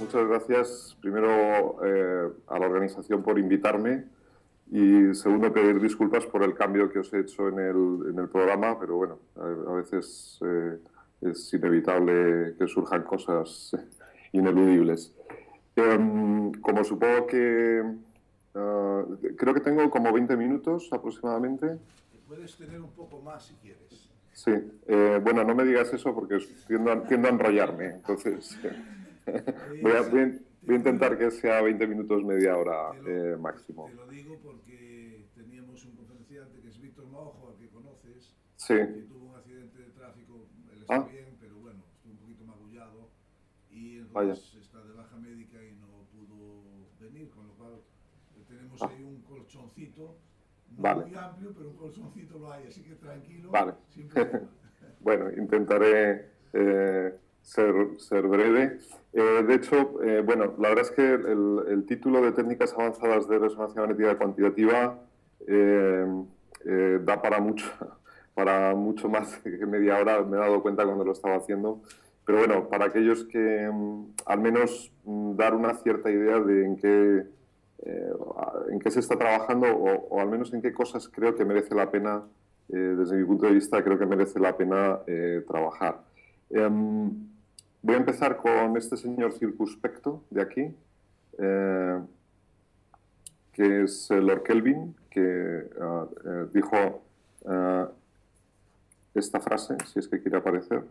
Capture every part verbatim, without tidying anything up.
muchas gracias primero eh, a la organización por invitarme y segundo pedir disculpas por el cambio que os he hecho en el, en el programa, pero bueno, a, a veces eh, es inevitable que surjan cosas ineludibles. Eh, como supongo que... Uh, creo que tengo como veinte minutos aproximadamente. Puedes tener un poco más si quieres. Sí, eh, bueno, no me digas eso porque tiendo a, tiendo a enrollarme, entonces voy, a, voy, a, voy a intentar que sea veinte minutos, media hora te lo, eh, máximo. Te lo digo porque teníamos un conferenciante que es Víctor Maojo, al que conoces, sí. que tuvo un accidente de tráfico, él está ah. bien, pero bueno, estuvo un poquito magullado y entonces Vaya. está de baja médica y no pudo venir, con lo cual tenemos ah. ahí un colchoncito. No vale. muy amplio, pero un colchoncito lo hay, así que tranquilo. Vale. Sin problema. Bueno, intentaré eh, ser, ser breve. Eh, de hecho, eh, bueno, la verdad es que el, el título de Técnicas Avanzadas de Resonancia Magnética Cuantitativa eh, eh, da para mucho, para mucho más que media hora, me he dado cuenta cuando lo estaba haciendo. Pero bueno, para aquellos que al menos dar una cierta idea de en qué... Eh, en qué se está trabajando o, o al menos en qué cosas creo que merece la pena, eh, desde mi punto de vista, creo que merece la pena eh, trabajar. Eh, voy a empezar con este señor circunspecto de aquí, eh, que es Lord Kelvin, que uh, eh, dijo uh, esta frase, si es que quiere aparecer.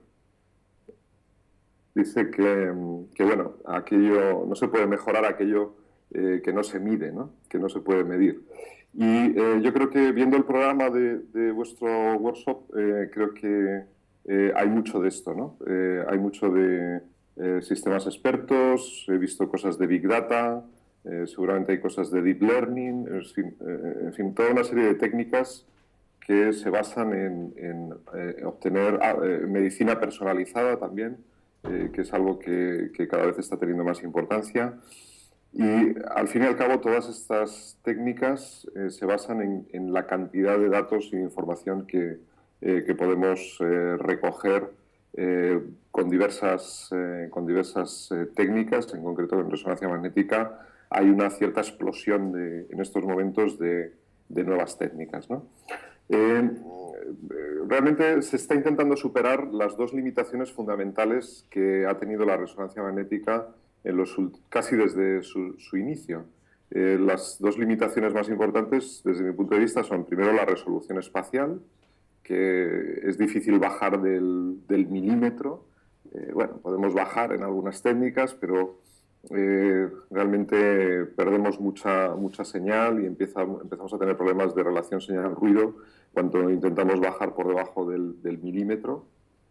Dice que, que, bueno, aquello no se puede mejorar aquello Eh, que no se mide, ¿no? Que no se puede medir. Y eh, yo creo que viendo el programa de, de vuestro workshop, eh, creo que eh, hay mucho de esto, ¿no? Eh, hay mucho de eh, sistemas expertos, he visto cosas de Big Data, eh, seguramente hay cosas de Deep Learning, en fin, eh, en fin, toda una serie de técnicas que se basan en, en eh, obtener ah, eh, medicina personalizada también, eh, que es algo que, que cada vez está teniendo más importancia. Y al fin y al cabo todas estas técnicas eh, se basan en, en la cantidad de datos e información que, eh, que podemos eh, recoger eh, con diversas, eh, con diversas eh, técnicas, en concreto en resonancia magnética hay una cierta explosión de, en estos momentos de, de nuevas técnicas, ¿no? Eh, realmente se está intentando superar las dos limitaciones fundamentales que ha tenido la resonancia magnética en los, casi desde su, su inicio. Eh, las dos limitaciones más importantes, desde mi punto de vista, son primero la resolución espacial, que es difícil bajar del, del milímetro. Eh, bueno, podemos bajar en algunas técnicas, pero eh, realmente perdemos mucha, mucha señal y empieza, empezamos a tener problemas de relación señal-ruido cuando intentamos bajar por debajo del, del milímetro.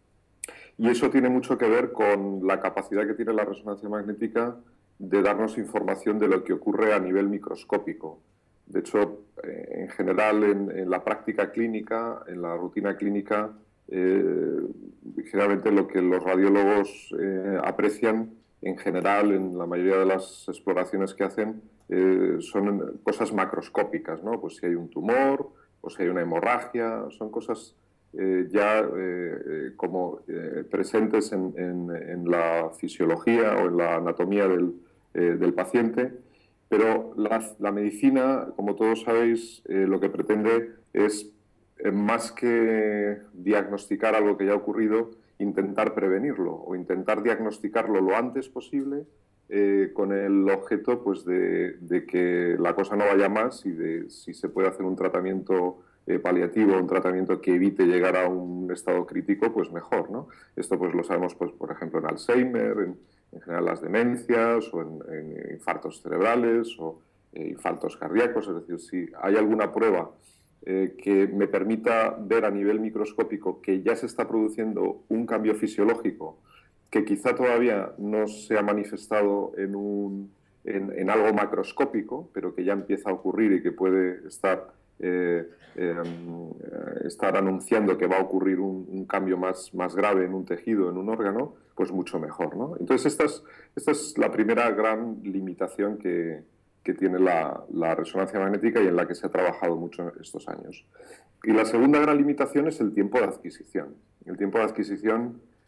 Y eso tiene mucho que ver con la capacidad que tiene la resonancia magnética de darnos información de lo que ocurre a nivel microscópico. De hecho, eh, en general, en, en la práctica clínica, en la rutina clínica, eh, generalmente lo que los radiólogos eh, aprecian, en general, en la mayoría de las exploraciones que hacen, eh, son cosas macroscópicas, ¿no? Pues si hay un tumor, o si hay una hemorragia, son cosas Eh, ya eh, eh, como eh, presentes en, en, en la fisiología o en la anatomía del, eh, del paciente, pero la, la medicina, como todos sabéis, eh, lo que pretende es, eh, más que diagnosticar algo que ya ha ocurrido, intentar prevenirlo o intentar diagnosticarlo lo antes posible, eh, con el objeto pues, de, de que la cosa no vaya más y de si se puede hacer un tratamiento Eh, paliativo, un tratamiento que evite llegar a un estado crítico, pues mejor, ¿no? Esto pues lo sabemos, pues, por ejemplo, en Alzheimer, en, en general las demencias, o en, en infartos cerebrales, o eh, infartos cardíacos, es decir, si hay alguna prueba eh, que me permita ver a nivel microscópico que ya se está produciendo un cambio fisiológico que quizá todavía no se ha manifestado en, un, en, en algo macroscópico, pero que ya empieza a ocurrir y que puede estar Eh, eh, estar anunciando que va a ocurrir un, un cambio más, más grave en un tejido, en un órgano, pues mucho mejor, ¿no? Entonces esta es, esta es la primera gran limitación que, que tiene la, la resonancia magnética y en la que se ha trabajado mucho estos años. Y la segunda gran limitación es el tiempo de adquisición. El tiempo de adquisición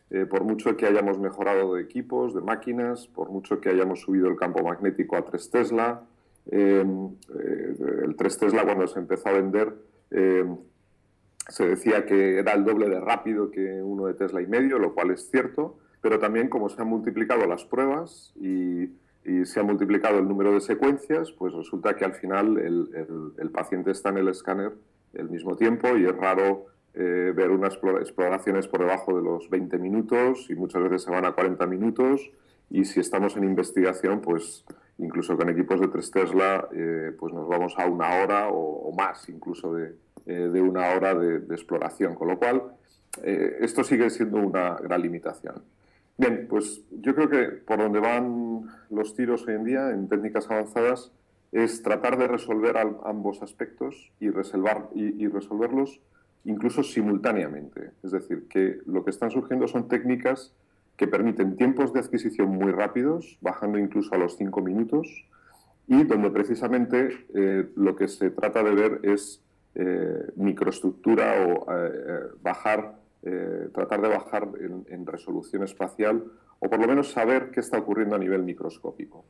eh, por mucho que hayamos mejorado de equipos, de máquinas, por mucho que hayamos subido el campo magnético a tres Tesla, eh, eh, el tres Tesla cuando se empezó a vender eh, se decía que era el doble de rápido que uno de Tesla y medio, lo cual es cierto, pero también como se han multiplicado las pruebas y, y se ha multiplicado el número de secuencias, pues resulta que al final el, el, el paciente está en el escáner al mismo tiempo y es raro eh, ver unas exploraciones por debajo de los veinte minutos y muchas veces se van a cuarenta minutos, y si estamos en investigación, pues incluso con equipos de tres Tesla, eh, pues nos vamos a una hora o, o más incluso de, eh, de una hora de, de exploración, con lo cual eh, esto sigue siendo una gran limitación. Bien, pues yo creo que por donde van los tiros hoy en día en técnicas avanzadas es tratar de resolver ambos aspectos y, resolver, y, y resolverlos incluso simultáneamente. Es decir, que lo que están surgiendo son técnicas que permiten tiempos de adquisición muy rápidos, bajando incluso a los cinco minutos, y donde precisamente eh, lo que se trata de ver es eh, microestructura o eh, bajar Eh, tratar de bajar en, en resolución espacial, o por lo menos saber qué está ocurriendo a nivel microscópico.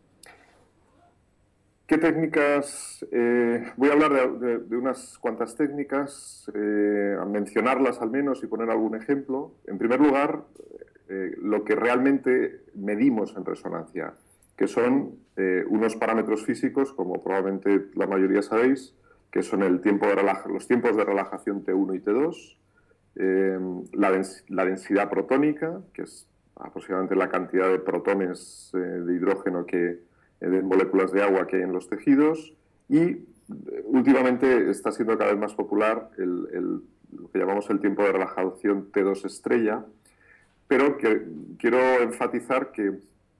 ¿Qué técnicas? Eh, voy a hablar de, de, de unas cuantas técnicas, eh, a mencionarlas al menos y poner algún ejemplo. En primer lugar, eh, lo que realmente medimos en resonancia, que son eh, unos parámetros físicos, como probablemente la mayoría sabéis, que son el tiempo de los tiempos de relajación T uno y T dos, Eh, la, dens la densidad protónica, que es aproximadamente la cantidad de protones eh, de hidrógeno que, eh, de moléculas de agua que hay en los tejidos, y eh, últimamente está siendo cada vez más popular el, el, lo que llamamos el tiempo de relajación T dos estrella, pero que quiero enfatizar que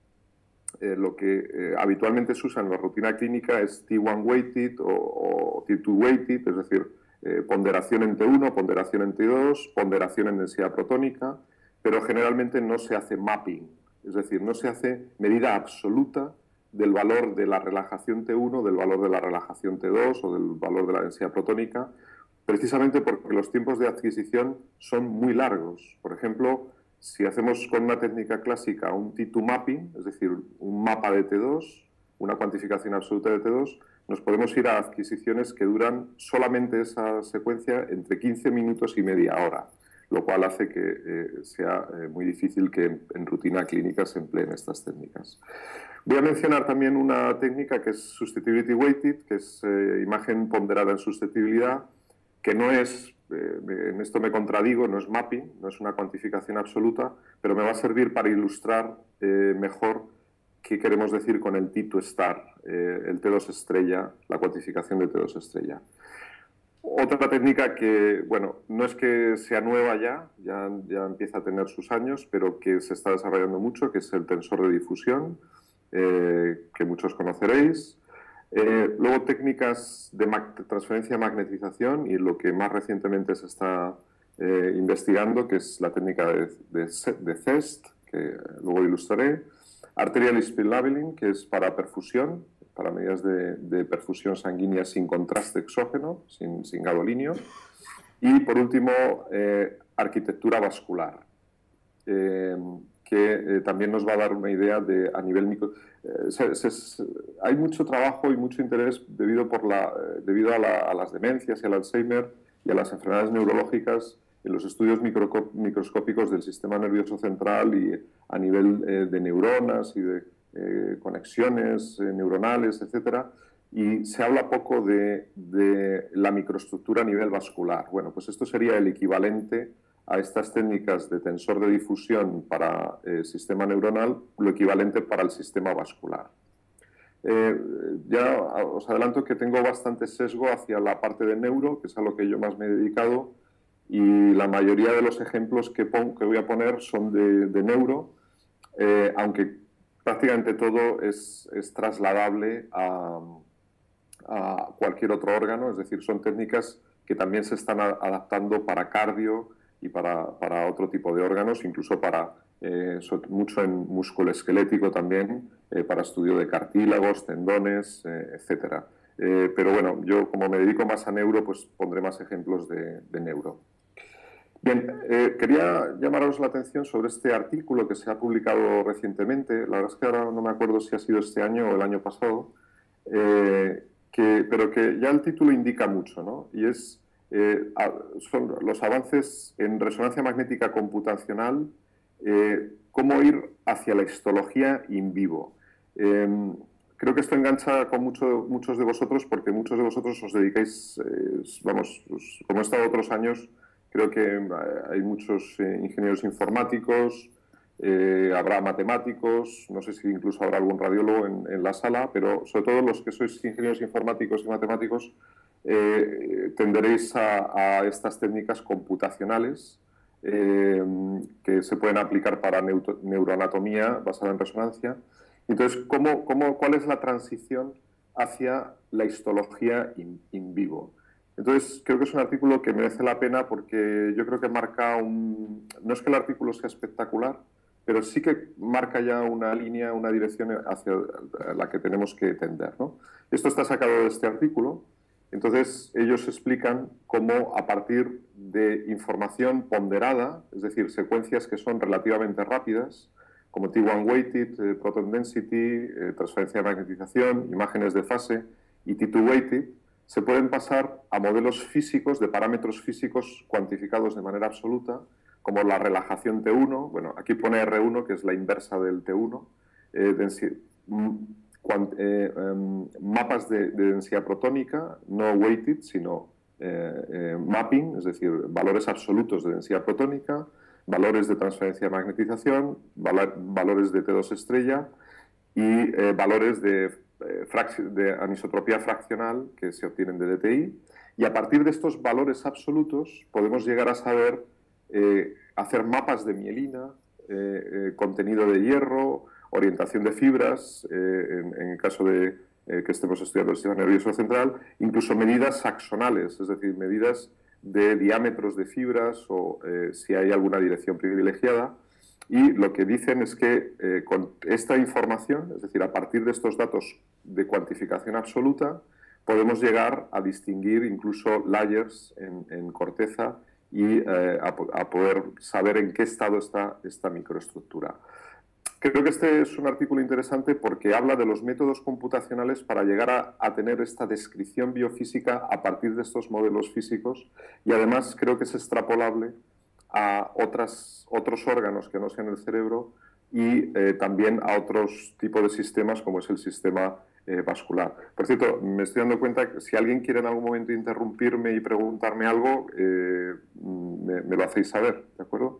eh, lo que eh, habitualmente se usa en la rutina clínica es T uno weighted o, o T dos weighted, es decir, Eh, ponderación en T uno, ponderación en T dos, ponderación en densidad protónica, pero generalmente no se hace mapping, es decir, no se hace medida absoluta del valor de la relajación T uno, del valor de la relajación T dos o del valor de la densidad protónica, precisamente porque los tiempos de adquisición son muy largos. Por ejemplo, si hacemos con una técnica clásica un T dos mapping, es decir, un mapa de T dos, una cuantificación absoluta de T dos, nos podemos ir a adquisiciones que duran solamente esa secuencia entre quince minutos y media hora, lo cual hace que eh, sea eh, muy difícil que en, en rutina clínica se empleen estas técnicas. Voy a mencionar también una técnica que es Susceptibility Weighted, que es eh, imagen ponderada en susceptibilidad, que no es, eh, en esto me contradigo, no es mapping, no es una cuantificación absoluta, pero me va a servir para ilustrar eh, mejor qué queremos decir con el T dos star, eh, el T dos estrella, la cuantificación de T dos estrella. Otra técnica que, bueno, no es que sea nueva ya, ya, ya empieza a tener sus años, pero que se está desarrollando mucho, que es el tensor de difusión, eh, que muchos conoceréis. Eh, luego técnicas de transferencia de magnetización, y lo que más recientemente se está eh, investigando, que es la técnica de, de, de C E S T, que luego ilustraré. Arterial Speed Labeling, que es para perfusión, para medidas de, de perfusión sanguínea sin contraste exógeno, sin, sin gadolinio. Y por último, eh, arquitectura vascular, eh, que eh, también nos va a dar una idea de a nivel micro. Eh, se, se, hay mucho trabajo y mucho interés debido, por la, eh, debido a, la, a las demencias y al Alzheimer y a las enfermedades neurológicas en los estudios micro, microscópicos del sistema nervioso central y a nivel eh, de neuronas y de eh, conexiones eh, neuronales, etcétera, y se habla poco de, de la microestructura a nivel vascular. Bueno, pues esto sería el equivalente a estas técnicas de tensor de difusión para el eh, sistema neuronal, lo equivalente para el sistema vascular. Eh, ya os adelanto que tengo bastante sesgo hacia la parte de neuro, que es a lo que yo más me he dedicado, y la mayoría de los ejemplos que, pon, que voy a poner son de, de neuro, eh, aunque prácticamente todo es, es trasladable a, a cualquier otro órgano, es decir, son técnicas que también se están a, adaptando para cardio y para, para otro tipo de órganos, incluso para, eh, mucho en músculo esquelético también, eh, para estudio de cartílagos, tendones, eh, etcétera. Eh, pero bueno, yo como me dedico más a neuro, pues pondré más ejemplos de, de neuro. Bien, eh, quería llamaros la atención sobre este artículo que se ha publicado recientemente. La verdad es que ahora no me acuerdo si ha sido este año o el año pasado, eh, que, pero que ya el título indica mucho, ¿no? Y es, eh, a, son los avances en resonancia magnética computacional, eh, cómo ir hacia la histología in vivo. Eh, creo que esto engancha con mucho, muchos de vosotros porque muchos de vosotros os dedicáis, eh, vamos, pues, como he estado otros años, creo que hay muchos eh, ingenieros informáticos, eh, habrá matemáticos, no sé si incluso habrá algún radiólogo en, en la sala, pero sobre todo los que sois ingenieros informáticos y matemáticos eh, tenderéis a, a estas técnicas computacionales eh, que se pueden aplicar para neuro, neuroanatomía basada en resonancia. Entonces, ¿cómo, cómo, ¿cuál es la transición hacia la histología in, in vivo? Entonces, creo que es un artículo que merece la pena porque yo creo que marca un... No es que el artículo sea espectacular, pero sí que marca ya una línea, una dirección hacia la que tenemos que tender, ¿no? Esto está sacado de este artículo. Entonces, ellos explican cómo a partir de información ponderada, es decir, secuencias que son relativamente rápidas, como T uno weighted, eh, proton density, eh, transferencia de magnetización, imágenes de fase y T dos weighted, se pueden pasar a modelos físicos, de parámetros físicos cuantificados de manera absoluta, como la relajación T uno, bueno, aquí pone R uno, que es la inversa del T uno, eh, cuant, eh, um, mapas de, de densidad protónica, no weighted, sino eh, eh, mapping, es decir, valores absolutos de densidad protónica, valores de transferencia de magnetización, val valores de T dos estrella y eh, valores de de anisotropía fraccional que se obtienen de D T I, y a partir de estos valores absolutos podemos llegar a saber eh, hacer mapas de mielina, eh, eh, contenido de hierro, orientación de fibras, eh, en, en el caso de eh, que estemos estudiando el sistema nervioso central, incluso medidas axonales, es decir, medidas de diámetros de fibras o eh, si hay alguna dirección privilegiada. Y lo que dicen es que eh, con esta información, es decir, a partir de estos datos de cuantificación absoluta, podemos llegar a distinguir incluso layers en, en corteza y eh, a, a poder saber en qué estado está esta microestructura. Creo que este es un artículo interesante porque habla de los métodos computacionales para llegar a, a tener esta descripción biofísica a partir de estos modelos físicos, y además creo que es extrapolable a otras, otros órganos que no sean el cerebro y eh, también a otros tipos de sistemas como es el sistema eh, vascular. Por cierto, me estoy dando cuenta que si alguien quiere en algún momento interrumpirme y preguntarme algo, eh, me, me lo hacéis saber, ¿de acuerdo?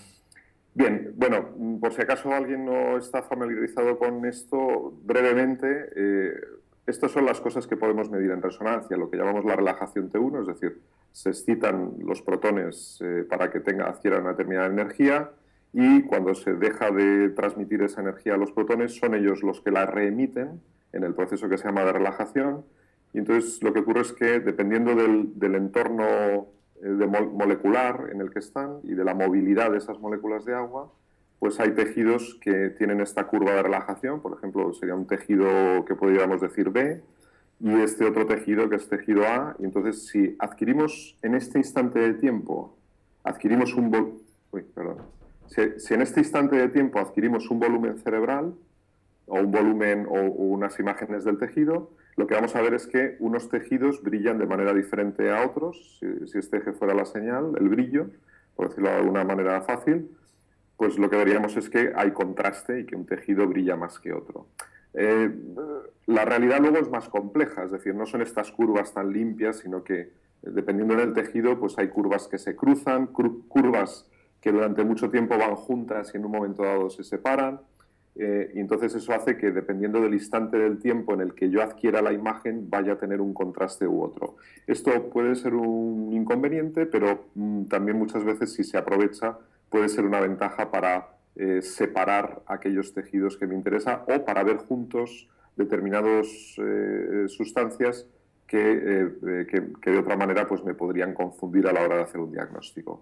Bien, bueno, por si acaso alguien no está familiarizado con esto, brevemente, eh, estas son las cosas que podemos medir en resonancia, lo que llamamos la relajación T uno, es decir, se excitan los protones eh, para que tenga, adquieran una determinada energía, y cuando se deja de transmitir esa energía a los protones, son ellos los que la reemiten en el proceso que se llama de relajación. Y entonces lo que ocurre es que, dependiendo del, del entorno de molecular en el que están y de la movilidad de esas moléculas de agua, pues hay tejidos que tienen esta curva de relajación. Por ejemplo, sería un tejido que podríamos decir B, y este otro tejido que es tejido A. Y entonces, si adquirimos en este instante de tiempo, adquirimos un vol Uy, perdón. Si, si en este instante de tiempo adquirimos un volumen cerebral, o un volumen o, o unas imágenes del tejido, lo que vamos a ver es que unos tejidos brillan de manera diferente a otros. Si, si este eje fuera la señal, el brillo, por decirlo de alguna manera fácil, pues lo que veríamos es que hay contraste y que un tejido brilla más que otro. Eh, la realidad luego es más compleja, es decir, no son estas curvas tan limpias, sino que dependiendo del tejido, pues hay curvas que se cruzan, curvas que durante mucho tiempo van juntas y en un momento dado se separan. Eh, y entonces eso hace que, dependiendo del instante del tiempo en el que yo adquiera la imagen, vaya a tener un contraste u otro. Esto puede ser un inconveniente, pero mmm, también muchas veces, si se aprovecha, puede ser una ventaja para eh, separar aquellos tejidos que me interesa, o para ver juntos determinadas eh, sustancias que, eh, que, que de otra manera pues me podrían confundir a la hora de hacer un diagnóstico.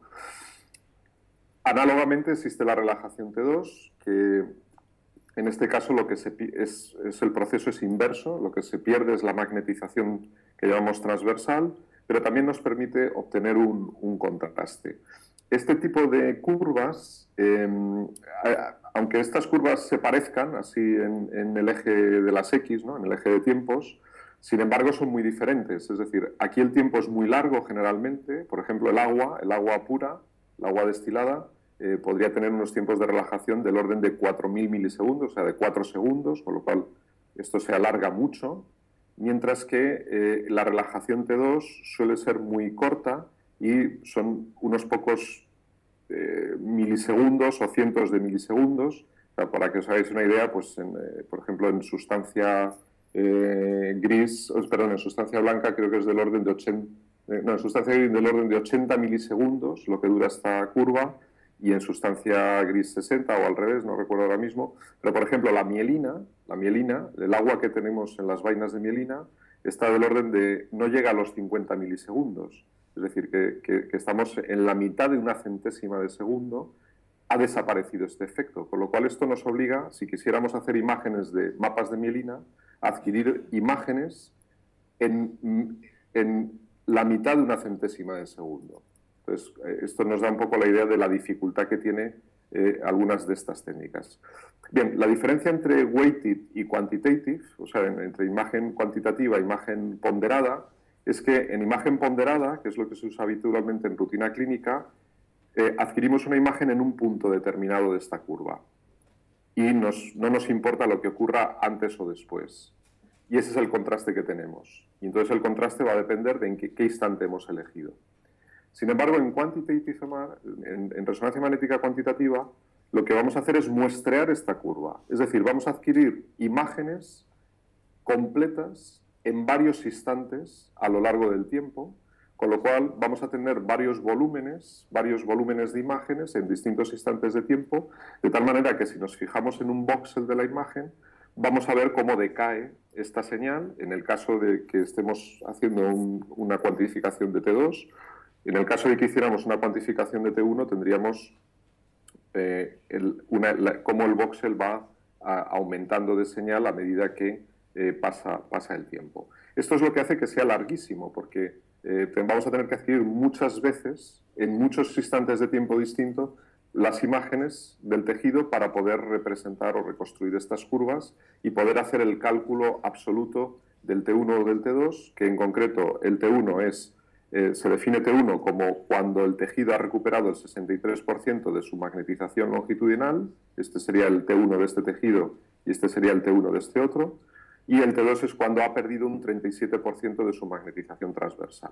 Análogamente existe la relajación T dos, que en este caso lo que se, es, es el proceso es inverso, lo que se pierde es la magnetización que llamamos transversal, pero también nos permite obtener un, un contraste. este tipo de curvas, eh, aunque estas curvas se parezcan así en, en el eje de las X, ¿no? En el eje de tiempos, sin embargo son muy diferentes. Es decir, aquí el tiempo es muy largo generalmente. Por ejemplo, el agua, el agua pura, el agua destilada, eh, podría tener unos tiempos de relajación del orden de cuatro mil milisegundos, o sea, de cuatro segundos, con lo cual esto se alarga mucho, mientras que eh, la relajación T dos suele ser muy corta y son unos pocos eh, milisegundos o cientos de milisegundos. O sea, para que os hagáis una idea, pues en, eh, por ejemplo, en sustancia eh, gris, oh, perdón, en sustancia blanca creo que es del orden de ochenta, eh, no, en sustancia gris del orden de ochenta milisegundos, lo que dura esta curva, y en sustancia gris sesenta o al revés, no recuerdo ahora mismo. Pero, por ejemplo, la mielina, la mielina, el agua que tenemos en las vainas de mielina, está del orden de, no llega a los cincuenta milisegundos. Es decir, que, que, que estamos en la mitad de una centésima de segundo, ha desaparecido este efecto. Con lo cual esto nos obliga, si quisiéramos hacer imágenes de mapas de mielina, a adquirir imágenes en, en la mitad de una centésima de segundo. Entonces, esto nos da un poco la idea de la dificultad que tiene eh, algunas de estas técnicas. Bien, la diferencia entre weighted y quantitative, o sea, entre imagen cuantitativa e imagen ponderada, es que en imagen ponderada, que es lo que se usa habitualmente en rutina clínica, eh, adquirimos una imagen en un punto determinado de esta curva y nos, no nos importa lo que ocurra antes o después. Y ese es el contraste que tenemos. Y entonces el contraste va a depender de en qué, qué instante hemos elegido. Sin embargo, en Quantitative M R, en, en resonancia magnética cuantitativa, lo que vamos a hacer es muestrear esta curva. Es decir, vamos a adquirir imágenes completas en varios instantes a lo largo del tiempo, con lo cual vamos a tener varios volúmenes, varios volúmenes de imágenes en distintos instantes de tiempo, de tal manera que si nos fijamos en un voxel de la imagen, vamos a ver cómo decae esta señal, en el caso de que estemos haciendo un, una cuantificación de T dos. En el caso de que hiciéramos una cuantificación de T uno, tendríamos eh, el, una, la, cómo el voxel va a, aumentando de señal a medida que eh, pasa, pasa el tiempo. Esto es lo que hace que sea larguísimo, porque eh, vamos a tener que adquirir muchas veces, en muchos instantes de tiempo distintos, las imágenes del tejido para poder representar o reconstruir estas curvas y poder hacer el cálculo absoluto del T uno o del T dos, que en concreto el T uno es... Eh, se define T uno como cuando el tejido ha recuperado el sesenta y tres por ciento de su magnetización longitudinal. Este sería el T uno de este tejido y este sería el T uno de este otro. Y el T dos es cuando ha perdido un treinta y siete por ciento de su magnetización transversal.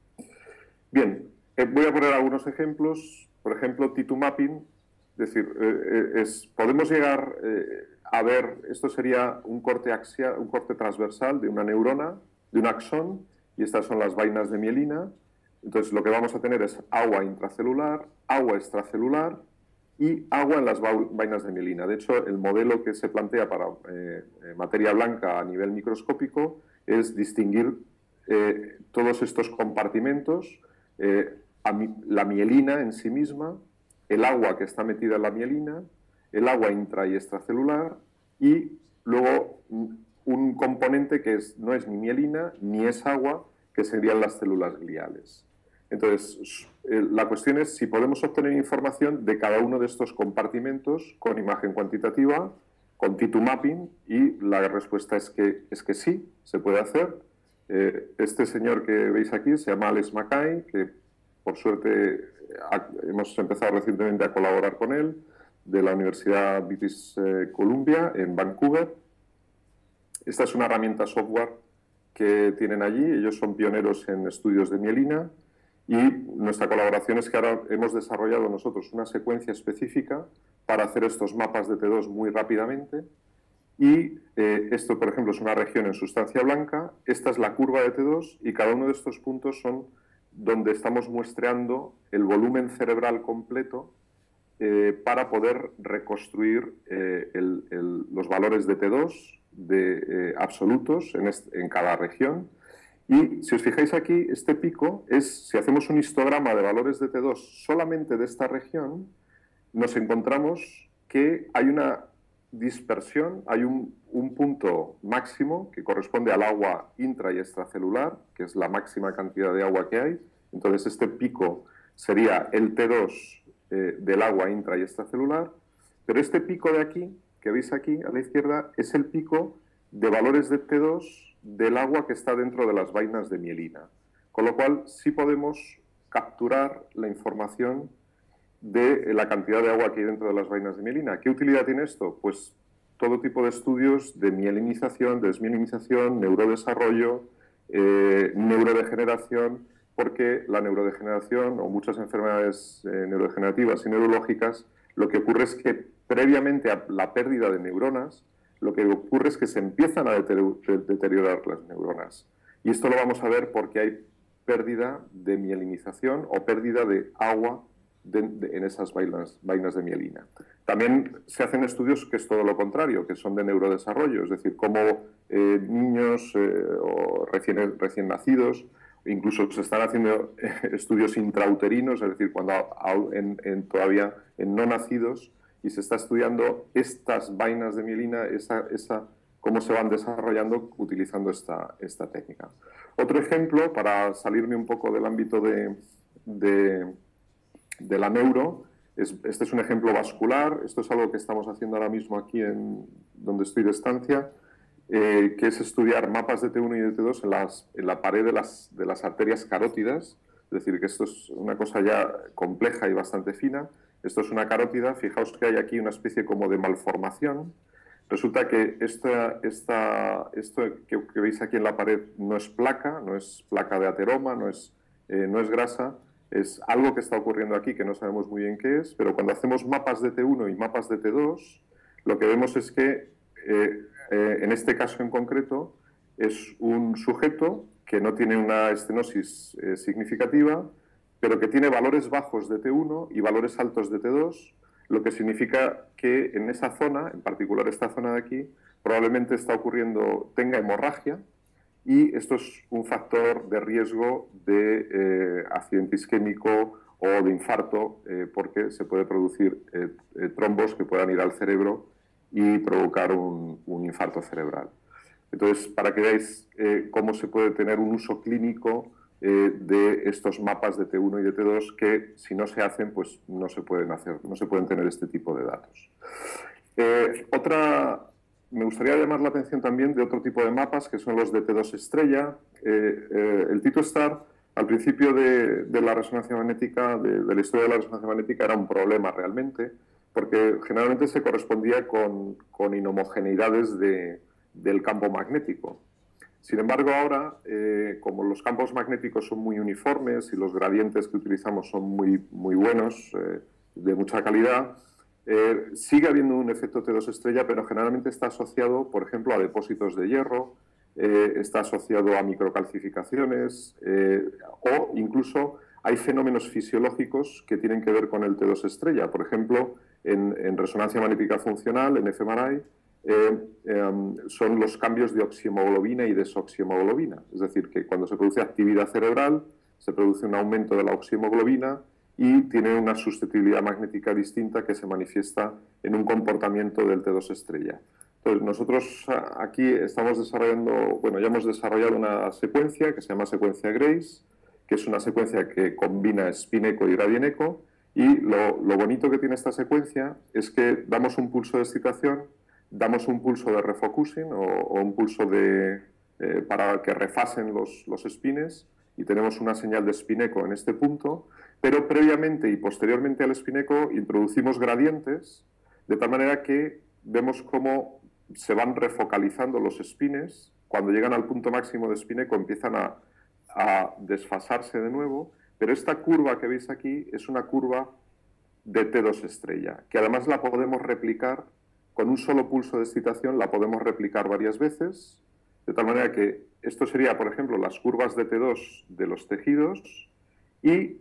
Bien, eh, voy a poner algunos ejemplos. Por ejemplo, T dos mapping. Es decir, eh, es, podemos llegar eh, a ver, esto sería un corte axial, un corte transversal de una neurona, de un axón, y estas son las vainas de mielina. Entonces lo que vamos a tener es agua intracelular, agua extracelular y agua en las vainas de mielina. De hecho, el modelo que se plantea para eh, materia blanca a nivel microscópico es distinguir eh, todos estos compartimentos, eh, la mielina en sí misma, el agua que está metida en la mielina, el agua intra y extracelular y luego un componente que es, no es ni mielina ni es agua, que serían las células gliales. Entonces, eh, la cuestión es si podemos obtener información de cada uno de estos compartimentos con imagen cuantitativa, con T dos mapping, y la respuesta es que, es que sí, se puede hacer. Eh, este señor que veis aquí se llama Alex Mackay, que por suerte ha, hemos empezado recientemente a colaborar con él, de la Universidad British Columbia en Vancouver. Esta es una herramienta software que tienen allí. Ellos son pioneros en estudios de mielina y nuestra colaboración es que ahora hemos desarrollado nosotros una secuencia específica para hacer estos mapas de T dos muy rápidamente. Y eh, esto, por ejemplo, es una región en sustancia blanca. Esta es la curva de T dos y cada uno de estos puntos son donde estamos muestreando el volumen cerebral completo eh, para poder reconstruir eh, el, el, los valores de T dos de, eh, absolutos en, este, en cada región. Y si os fijáis aquí, este pico es, si hacemos un histograma de valores de T dos solamente de esta región, nos encontramos que hay una dispersión, hay un, un punto máximo que corresponde al agua intra y extracelular, que es la máxima cantidad de agua que hay. Entonces este pico sería el T dos eh, del agua intra y extracelular, pero este pico de aquí, que veis aquí a la izquierda, es el pico de valores de T dos del agua que está dentro de las vainas de mielina. Con lo cual, sí podemos capturar la información de la cantidad de agua que hay dentro de las vainas de mielina. ¿Qué utilidad tiene esto? Pues todo tipo de estudios de mielinización, desmielinización, neurodesarrollo, eh, neurodegeneración, porque la neurodegeneración o muchas enfermedades eh, neurodegenerativas y neurológicas, lo que ocurre es que previamente a la pérdida de neuronas, lo que ocurre es que se empiezan a deteriorar las neuronas. Y esto lo vamos a ver porque hay pérdida de mielinización o pérdida de agua de, de, en esas vainas, vainas de mielina. También se hacen estudios que es todo lo contrario, que son de neurodesarrollo, es decir, cómo eh, niños eh, o recién, recién nacidos, incluso se están haciendo estudios intrauterinos, es decir, cuando en, en, todavía en no nacidos, y se está estudiando estas vainas de mielina, esa, esa, cómo se van desarrollando utilizando esta, esta técnica. Otro ejemplo, para salirme un poco del ámbito de, de, de la neuro, es, este es un ejemplo vascular, esto es algo que estamos haciendo ahora mismo aquí en donde estoy de estancia, eh, que es estudiar mapas de T uno y de T dos en, las, en la pared de las, de las arterias carótidas, es decir, que esto es una cosa ya compleja y bastante fina. Esto es una carótida, fijaos que hay aquí una especie como de malformación. Resulta que esta, esta, esto que, que veis aquí en la pared no es placa, no es placa de ateroma, no es, eh, no es grasa, es algo que está ocurriendo aquí que no sabemos muy bien qué es, pero cuando hacemos mapas de T uno y mapas de T dos, lo que vemos es que, eh, eh, en este caso en concreto, es un sujeto que no tiene una estenosis eh, significativa, pero que tiene valores bajos de T uno y valores altos de T dos, lo que significa que en esa zona, en particular esta zona de aquí, probablemente está ocurriendo, tenga hemorragia, y esto es un factor de riesgo de eh, accidente isquémico o de infarto, eh, porque se puede producir eh, eh, trombos que puedan ir al cerebro y provocar un, un infarto cerebral. Entonces, para que veáis eh, cómo se puede tener un uso clínico Eh, de estos mapas de T uno y de T dos que, si no se hacen, pues no se pueden hacer, no se pueden tener este tipo de datos. Eh, otra, me gustaría llamar la atención también de otro tipo de mapas, que son los de T dos estrella. Eh, eh, el Tito-Star, al principio de, de la resonancia magnética, de, de la historia de la resonancia magnética, era un problema realmente, porque generalmente se correspondía con, con inhomogeneidades de, del campo magnético. Sin embargo, ahora, eh, como los campos magnéticos son muy uniformes y los gradientes que utilizamos son muy, muy buenos, eh, de mucha calidad, eh, sigue habiendo un efecto T dos estrella, pero generalmente está asociado, por ejemplo, a depósitos de hierro, eh, está asociado a microcalcificaciones eh, o incluso hay fenómenos fisiológicos que tienen que ver con el T dos estrella. Por ejemplo, en, en resonancia magnética funcional, en F M R I, Eh, eh, son los cambios de oxiemoglobina y desoxiemoglobina. Es decir, que cuando se produce actividad cerebral, se produce un aumento de la oxiemoglobina y tiene una susceptibilidad magnética distinta que se manifiesta en un comportamiento del T dos estrella. Entonces, nosotros aquí estamos desarrollando, bueno, ya hemos desarrollado una secuencia que se llama secuencia Grace, que es una secuencia que combina spin echo y gradient echo, y lo, lo bonito que tiene esta secuencia es que damos un pulso de excitación, damos un pulso de refocusing o, o un pulso de, eh, para que refasen los, los spines, y tenemos una señal de spin echo en este punto, pero previamente y posteriormente al spin echo introducimos gradientes, de tal manera que vemos cómo se van refocalizando los spines. Cuando llegan al punto máximo de spin echo empiezan a, a desfasarse de nuevo, pero esta curva que veis aquí es una curva de T dos estrella, que además la podemos replicar con un solo pulso de excitación, la podemos replicar varias veces, de tal manera que esto sería, por ejemplo, las curvas de T dos de los tejidos, y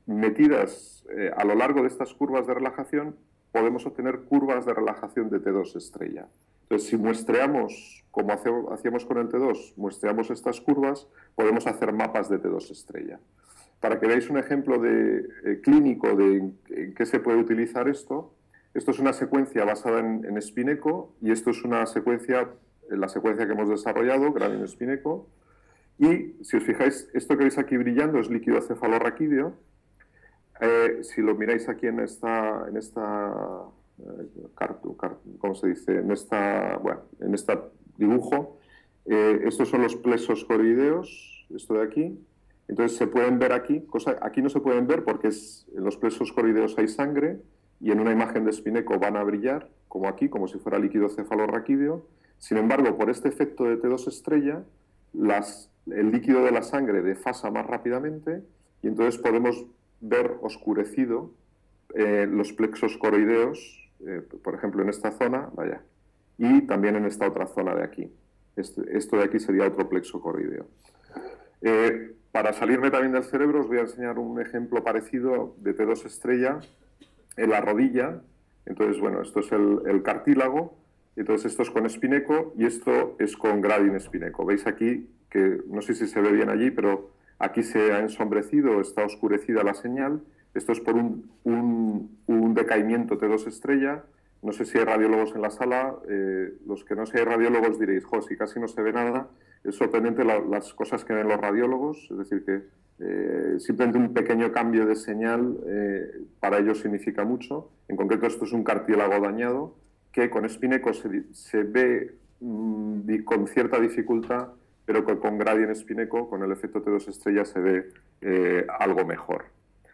metidas eh, a lo largo de estas curvas de relajación podemos obtener curvas de relajación de T dos estrella. Entonces, si muestreamos, como hace, hacíamos con el T dos, muestreamos estas curvas, podemos hacer mapas de T dos estrella. Para que veáis un ejemplo de, eh, clínico de en, en qué se puede utilizar esto, esto es una secuencia basada en, en spin echo, y esto es una secuencia, la secuencia que hemos desarrollado, gradient spin echo, y si os fijáis, esto que veis aquí brillando es líquido cefalorraquídeo. Eh, si lo miráis aquí en esta, en esta eh, cartu, cartu, ¿cómo se dice? En esta, bueno, en este dibujo, eh, estos son los plexos coroideos, esto de aquí. Entonces se pueden ver aquí, cosa, aquí no se pueden ver porque es, en los plexos coroideos hay sangre y en una imagen de Spineco van a brillar, como aquí, como si fuera líquido cefalorraquídeo. Sin embargo, por este efecto de T dos estrella, las, el líquido de la sangre desfasa más rápidamente y entonces podemos ver oscurecido eh, los plexos coroideos, eh, por ejemplo en esta zona, vaya, y también en esta otra zona de aquí. Este, esto de aquí sería otro plexo coroideo. Eh, para salirme también del cerebro os voy a enseñar un ejemplo parecido de T dos estrella en la rodilla. Entonces, bueno, esto es el, el cartílago, entonces esto es con Spineco y esto es con Gradient Spineco. Veis aquí que, no sé si se ve bien allí, pero aquí se ha ensombrecido, está oscurecida la señal. Esto es por un, un, un decaimiento T dos estrella. No sé si hay radiólogos en la sala. Eh, los que no seáis radiólogos diréis, jo, si casi no se ve nada. Es sorprendente la, las cosas que ven los radiólogos. Es decir, que eh, simplemente un pequeño cambio de señal eh, para ellos significa mucho. En concreto, esto es un cartílago dañado que con Spineco se, se ve mmm, con cierta dificultad, pero con, con Gradient Spineco, con el efecto T dos estrella, se ve eh, algo mejor.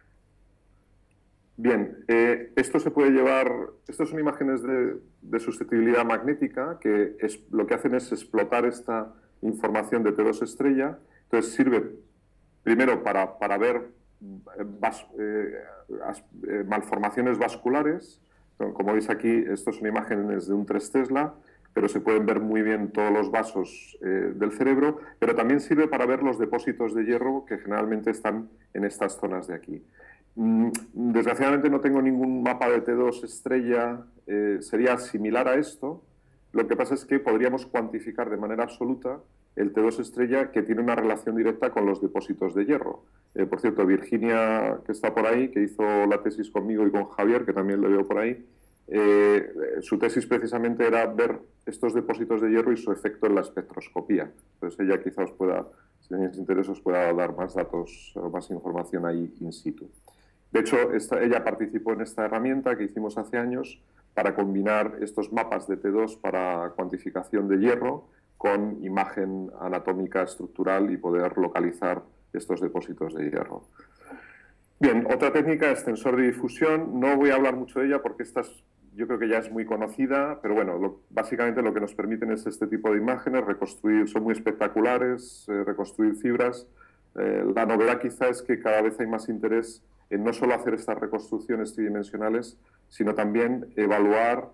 Bien, eh, esto se puede llevar, estas son imágenes de, de susceptibilidad magnética que es, lo que hacen es explotar esta información de T dos estrella, entonces sirve primero para, para ver vas, eh, as, eh, malformaciones vasculares. Como veis aquí, estas son imágenes de un tres tesla, pero se pueden ver muy bien todos los vasos eh, del cerebro, pero también sirve para ver los depósitos de hierro que generalmente están en estas zonas de aquí. Desgraciadamente no tengo ningún mapa de T dos estrella, eh, sería similar a esto. Lo que pasa es que podríamos cuantificar de manera absoluta el T dos estrella que tiene una relación directa con los depósitos de hierro. Eh, por cierto, Virginia, que está por ahí, que hizo la tesis conmigo y con Javier, que también lo veo por ahí, eh, su tesis precisamente era ver estos depósitos de hierro y su efecto en la espectroscopía. Entonces ella quizá os pueda, si tenéis interés, os pueda dar más datos o más información ahí in situ. De hecho, esta, ella participó en esta herramienta que hicimos hace años para combinar estos mapas de T dos para cuantificación de hierro con imagen anatómica estructural y poder localizar estos depósitos de hierro. Bien, otra técnica es tensor de difusión. No voy a hablar mucho de ella porque esta es, yo creo que ya es muy conocida, pero bueno, lo, básicamente lo que nos permiten es este tipo de imágenes, reconstruir, son muy espectaculares, eh, reconstruir fibras. Eh, la novedad quizá es que cada vez hay más interés en no solo hacer estas reconstrucciones tridimensionales, sino también evaluar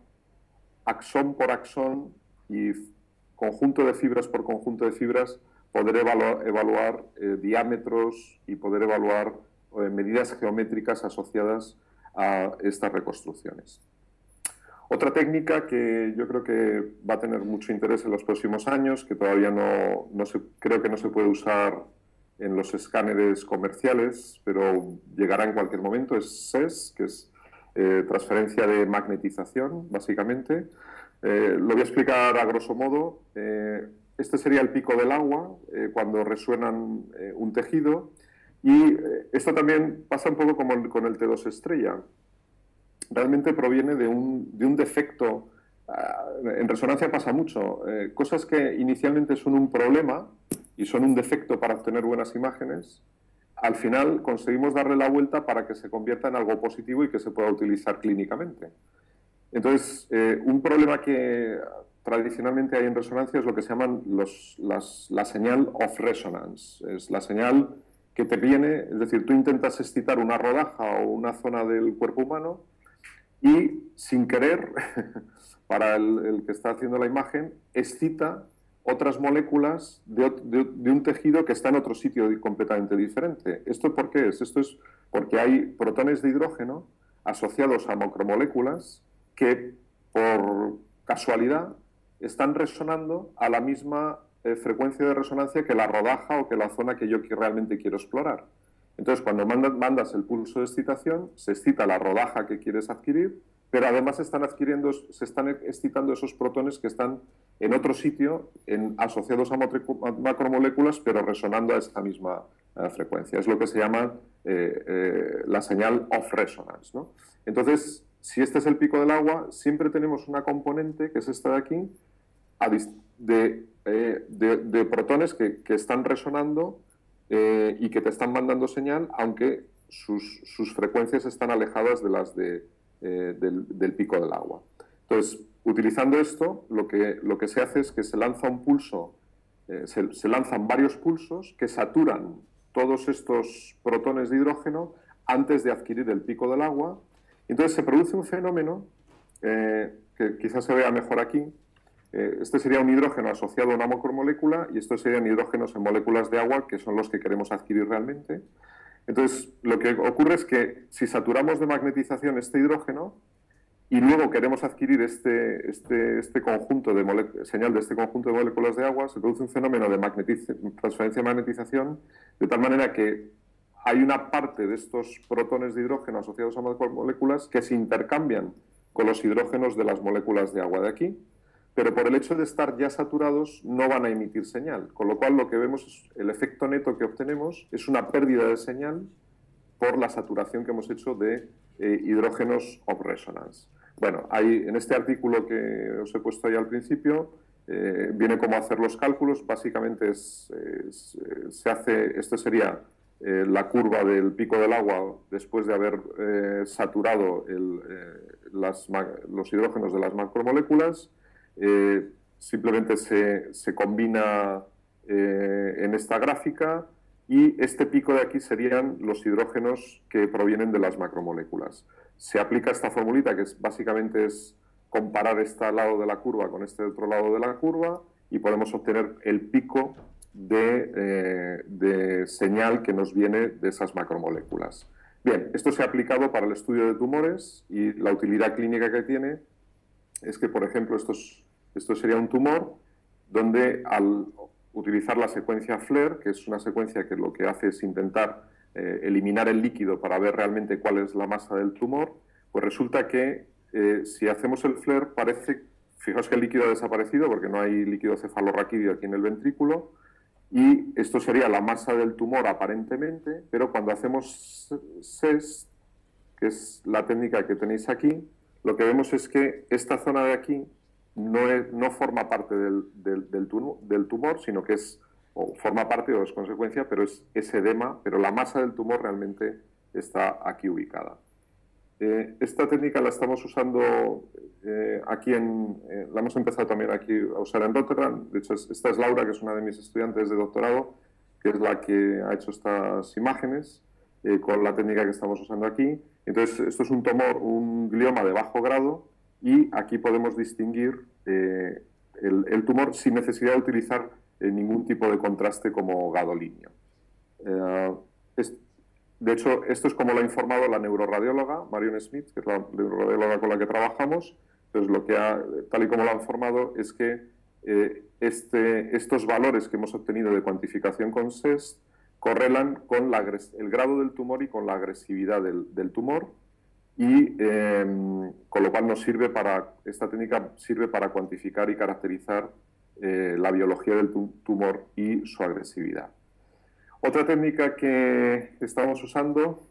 axón por axón y conjunto de fibras por conjunto de fibras, poder evaluar, evaluar eh, diámetros y poder evaluar eh, medidas geométricas asociadas a estas reconstrucciones. Otra técnica que yo creo que va a tener mucho interés en los próximos años, que todavía no, no se, creo que no se puede usar en los escáneres comerciales, pero llegará en cualquier momento, es S E S, que es eh, transferencia de magnetización, básicamente. Eh, lo voy a explicar a grosso modo. Eh, este sería el pico del agua, eh, cuando resuenan eh, un tejido, y eh, esto también pasa un poco como el, con el T dos estrella. Realmente proviene de un, de un defecto. En resonancia pasa mucho. Eh, cosas que inicialmente son un problema y son un defecto para obtener buenas imágenes, al final conseguimos darle la vuelta para que se convierta en algo positivo y que se pueda utilizar clínicamente. Entonces, eh, un problema que tradicionalmente hay en resonancia es lo que se llaman los, las, la señal off resonance. Es la señal que te viene, es decir, tú intentas excitar una rodaja o una zona del cuerpo humano y, sin querer, para el, el que está haciendo la imagen, excita otras moléculas de, de, de un tejido que está en otro sitio completamente diferente. ¿Esto por qué es? Esto es porque hay protones de hidrógeno asociados a macromoléculas que, por casualidad, están resonando a la misma eh, frecuencia de resonancia que la rodaja o que la zona que yo que realmente quiero explorar. Entonces, cuando mandas, mandas el pulso de excitación, se excita la rodaja que quieres adquirir, pero además están adquiriendo, se están excitando esos protones que están en otro sitio, en, asociados a macromoléculas, pero resonando a esta misma uh, frecuencia. Es lo que se llama eh, eh, la señal off resonance, ¿no? Entonces, si este es el pico del agua, siempre tenemos una componente, que es esta de aquí, de, eh, de, de protones que, que están resonando eh, y que te están mandando señal, aunque sus, sus frecuencias están alejadas de las de, eh, del, del pico del agua. Entonces, utilizando esto, lo que, lo que se hace es que se lanza un pulso, eh, se, se lanzan varios pulsos que saturan todos estos protones de hidrógeno antes de adquirir el pico del agua. Entonces se produce un fenómeno eh, que quizás se vea mejor aquí. Eh, este sería un hidrógeno asociado a una macromolécula y estos serían hidrógenos en moléculas de agua, que son los que queremos adquirir realmente. Entonces, lo que ocurre es que si saturamos de magnetización este hidrógeno y luego queremos adquirir este, este, este conjunto de señal de este conjunto de moléculas de agua, se produce un fenómeno de transferencia de magnetización, de tal manera que hay una parte de estos protones de hidrógeno asociados a moléculas que se intercambian con los hidrógenos de las moléculas de agua de aquí, pero por el hecho de estar ya saturados no van a emitir señal, con lo cual lo que vemos es el efecto neto que obtenemos es una pérdida de señal por la saturación que hemos hecho de eh, hidrógenos off resonance. Bueno, hay, en este artículo que os he puesto ahí al principio, eh, viene cómo hacer los cálculos. Básicamente es, es, se hace, esto sería eh, la curva del pico del agua después de haber eh, saturado el, eh, las, los hidrógenos de las macromoléculas. Eh, simplemente se, se combina eh, en esta gráfica y este pico de aquí serían los hidrógenos que provienen de las macromoléculas. Se aplica esta formulita que es, básicamente es comparar este lado de la curva con este otro lado de la curva y podemos obtener el pico de, eh, de señal que nos viene de esas macromoléculas. Bien, esto se ha aplicado para el estudio de tumores y la utilidad clínica que tiene es que, por ejemplo, esto, es, esto sería un tumor donde al utilizar la secuencia FLAIR, que es una secuencia que lo que hace es intentar eh, eliminar el líquido para ver realmente cuál es la masa del tumor, pues resulta que eh, si hacemos el FLAIR parece, fijaos que el líquido ha desaparecido porque no hay líquido cefalorraquídeo aquí en el ventrículo, y esto sería la masa del tumor aparentemente, pero cuando hacemos S E S, que es la técnica que tenéis aquí, lo que vemos es que esta zona de aquí no, es, no forma parte del, del, del, tumor, del tumor, sino que es, o forma parte o es consecuencia, pero es, es edema, pero la masa del tumor realmente está aquí ubicada. Eh, esta técnica la estamos usando eh, aquí, en, eh, la hemos empezado también aquí a usar en Rotterdam. De hecho, es, esta es Laura, que es una de mis estudiantes de doctorado, que es la que ha hecho estas imágenes eh, con la técnica que estamos usando aquí. Entonces, esto es un tumor, un glioma de bajo grado, y aquí podemos distinguir eh, el, el tumor sin necesidad de utilizar eh, ningún tipo de contraste como gadolinio. Eh, es, de hecho, esto es como lo ha informado la neuroradióloga Marion Smith, que es la neuroradióloga con la que trabajamos. Entonces, lo que ha, tal y como lo ha informado es que eh, este, estos valores que hemos obtenido de cuantificación con S E S correlan con la, el grado del tumor y con la agresividad del, del tumor, y eh, con lo cual nos sirve para, esta técnica sirve para cuantificar y caracterizar eh, la biología del tumor y su agresividad. Otra técnica que estamos usando,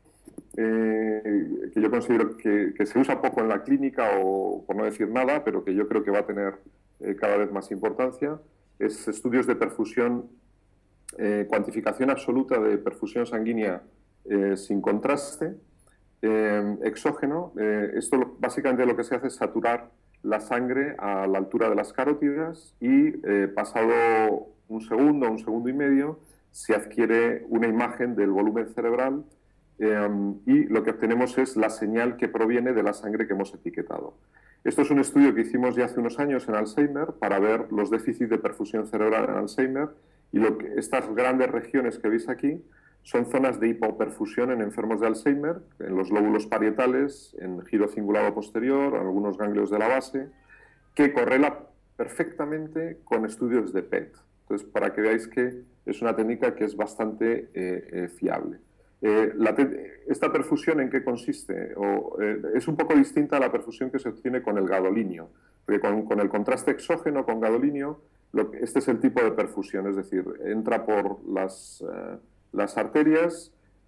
eh, que yo considero que, que se usa poco en la clínica, o por no decir nada, pero que yo creo que va a tener eh, cada vez más importancia, es estudios de perfusión, eh, cuantificación absoluta de perfusión sanguínea eh, sin contraste, eh, exógeno. Eh, esto básicamente lo que se hace es saturar la sangre a la altura de las carótidas y eh, pasado un segundo, un segundo y medio, se adquiere una imagen del volumen cerebral eh, y lo que obtenemos es la señal que proviene de la sangre que hemos etiquetado. Esto es un estudio que hicimos ya hace unos años en Alzheimer para ver los déficits de perfusión cerebral en Alzheimer, y lo que, estas grandes regiones que veis aquí son zonas de hipoperfusión en enfermos de Alzheimer, en los lóbulos parietales, en giro cingulado posterior, en algunos ganglios de la base, que correla perfectamente con estudios de P E T. Entonces, para que veáis que es una técnica que es bastante eh, eh, fiable. Eh, la esta perfusión, ¿en qué consiste? O, eh, es un poco distinta a la perfusión que se obtiene con el gadolinio, porque con, con el contraste exógeno con gadolinio, lo, este es el tipo de perfusión, es decir, entra por las, eh, las arterias,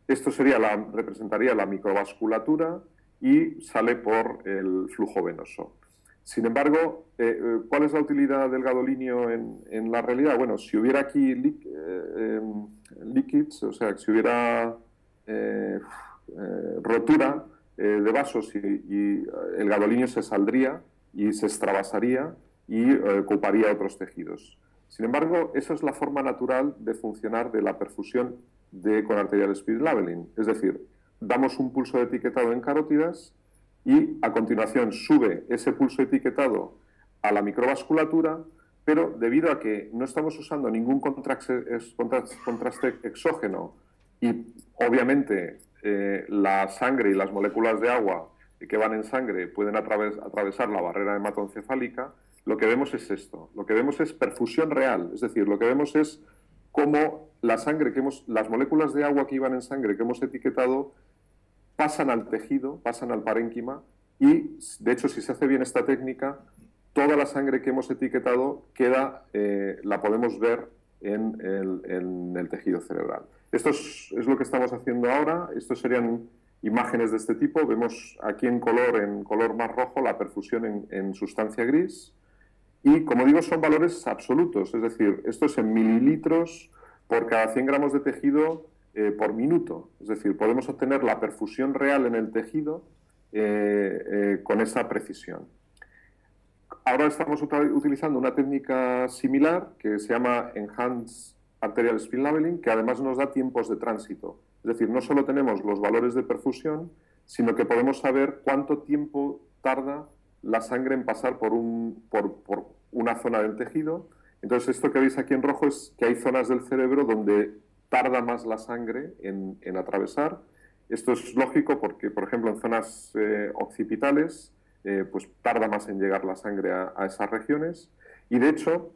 Esto sería la, representaría la microvasculatura y sale por el flujo venoso. Sin embargo, eh, ¿cuál es la utilidad del gadolinio en, en la realidad? Bueno, si hubiera aquí li eh, líquids, o sea, si hubiera eh, eh, rotura eh, de vasos y, y el gadolinio se saldría y se extravasaría y eh, ocuparía otros tejidos. Sin embargo, esa es la forma natural de funcionar de la perfusión de, con arterial speed labeling. Es decir, damos un pulso de etiquetado en carótidas y a continuación sube ese pulso etiquetado a la microvasculatura, pero debido a que no estamos usando ningún contraste, contraste exógeno y obviamente eh, la sangre y las moléculas de agua que van en sangre pueden atraves, atravesar la barrera hematoencefálica, lo que vemos es esto, lo que vemos es perfusión real, es decir, lo que vemos es cómo la sangre que hemos, las moléculas de agua que iban en sangre que hemos etiquetado pasan al tejido, pasan al parénquima y, de hecho, si se hace bien esta técnica, toda la sangre que hemos etiquetado queda, eh, la podemos ver en el, en el tejido cerebral. Esto es, es lo que estamos haciendo ahora. Estos serían imágenes de este tipo. Vemos aquí en color, en color más rojo, la perfusión en, en sustancia gris. Y, como digo, son valores absolutos. Es decir, esto es en mililitros por cada cien gramos de tejido eh, por minuto. Es decir, podemos obtener la perfusión real en el tejido eh, eh, con esa precisión. Ahora estamos utilizando una técnica similar que se llama Enhanced Arterial Speed Labeling, que además nos da tiempos de tránsito. Es decir, no solo tenemos los valores de perfusión, sino que podemos saber cuánto tiempo tarda la sangre en pasar por, un, por, por una zona del tejido. Entonces, esto que veis aquí en rojo es que hay zonas del cerebro donde tarda más la sangre en, en atravesar. Esto es lógico porque, por ejemplo, en zonas eh, occipitales, eh, pues tarda más en llegar la sangre a, a esas regiones. Y, de hecho,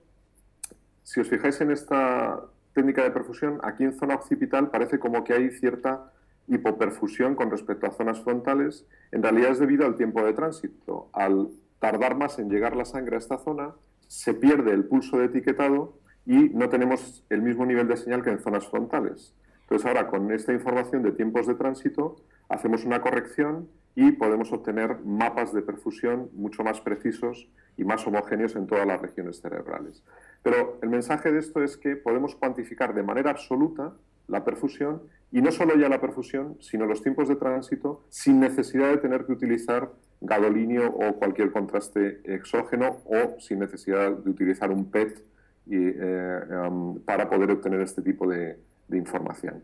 si os fijáis en esta técnica de perfusión, aquí en zona occipital parece como que hay cierta hipoperfusión con respecto a zonas frontales. En realidad es debido al tiempo de tránsito. Al tardar más en llegar la sangre a esta zona, se pierde el pulso de etiquetado y no tenemos el mismo nivel de señal que en zonas frontales. Entonces ahora, con esta información de tiempos de tránsito, hacemos una corrección y podemos obtener mapas de perfusión mucho más precisos y más homogéneos en todas las regiones cerebrales. Pero el mensaje de esto es que podemos cuantificar de manera absoluta la perfusión, y no solo ya la perfusión, sino los tiempos de tránsito, sin necesidad de tener que utilizar gadolinio o cualquier contraste exógeno, o sin necesidad de utilizar un P E T y, eh, um, para poder obtener este tipo de, de información.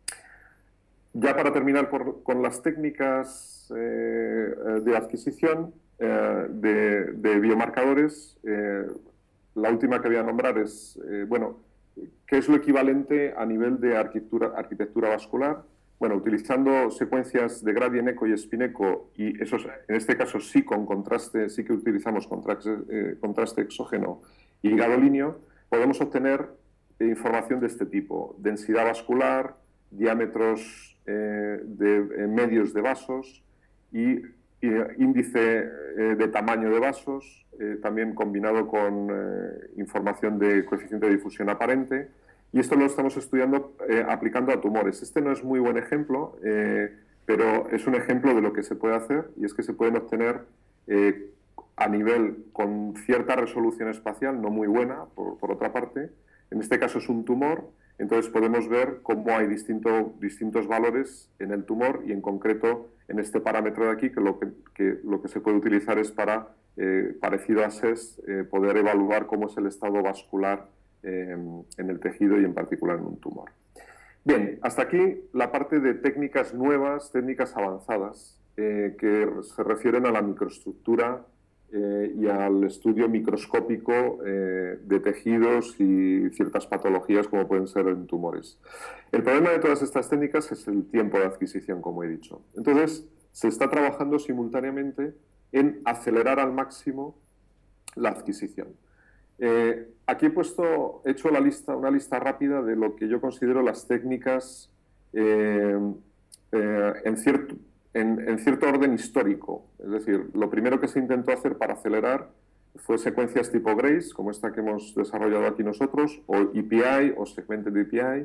Ya para terminar por, con las técnicas eh, de adquisición eh, de, de biomarcadores, eh, la última que voy a nombrar es, eh, bueno, ¿qué es lo equivalente a nivel de arquitectura, arquitectura vascular? Bueno, utilizando secuencias de Gradient Echo y Spin Echo, y esos, en este caso sí con contraste, sí que utilizamos contraste, eh, contraste exógeno y gadolinio, podemos obtener eh, información de este tipo: densidad vascular, diámetros eh, de eh, medios de vasos y, y índice eh, de tamaño de vasos, eh, también combinado con eh, información de coeficiente de difusión aparente. Y esto lo estamos estudiando eh, aplicando a tumores. Este no es muy buen ejemplo, eh, pero es un ejemplo de lo que se puede hacer, y es que se pueden obtener eh, a nivel con cierta resolución espacial, no muy buena, por, por otra parte. En este caso es un tumor, entonces podemos ver cómo hay distinto, distintos valores en el tumor, y en concreto en este parámetro de aquí, que lo que, que, lo que se puede utilizar es para, eh, parecido a S E S, eh, poder evaluar cómo es el estado vascular eh, en el tejido y en particular en un tumor. Bien, hasta aquí la parte de técnicas nuevas, técnicas avanzadas, eh, que se refieren a la microestructura eh, y al estudio microscópico eh, de tejidos y ciertas patologías como pueden ser en tumores. El problema de todas estas técnicas es el tiempo de adquisición, como he dicho. Entonces, se está trabajando simultáneamente en acelerar al máximo la adquisición. Eh, aquí he puesto, he hecho la lista, una lista rápida de lo que yo considero las técnicas eh, eh, en, cierto, en, en cierto orden histórico. Es decir, lo primero que se intentó hacer para acelerar fue secuencias tipo Grace, como esta que hemos desarrollado aquí nosotros, o E P I o Segmented E P I,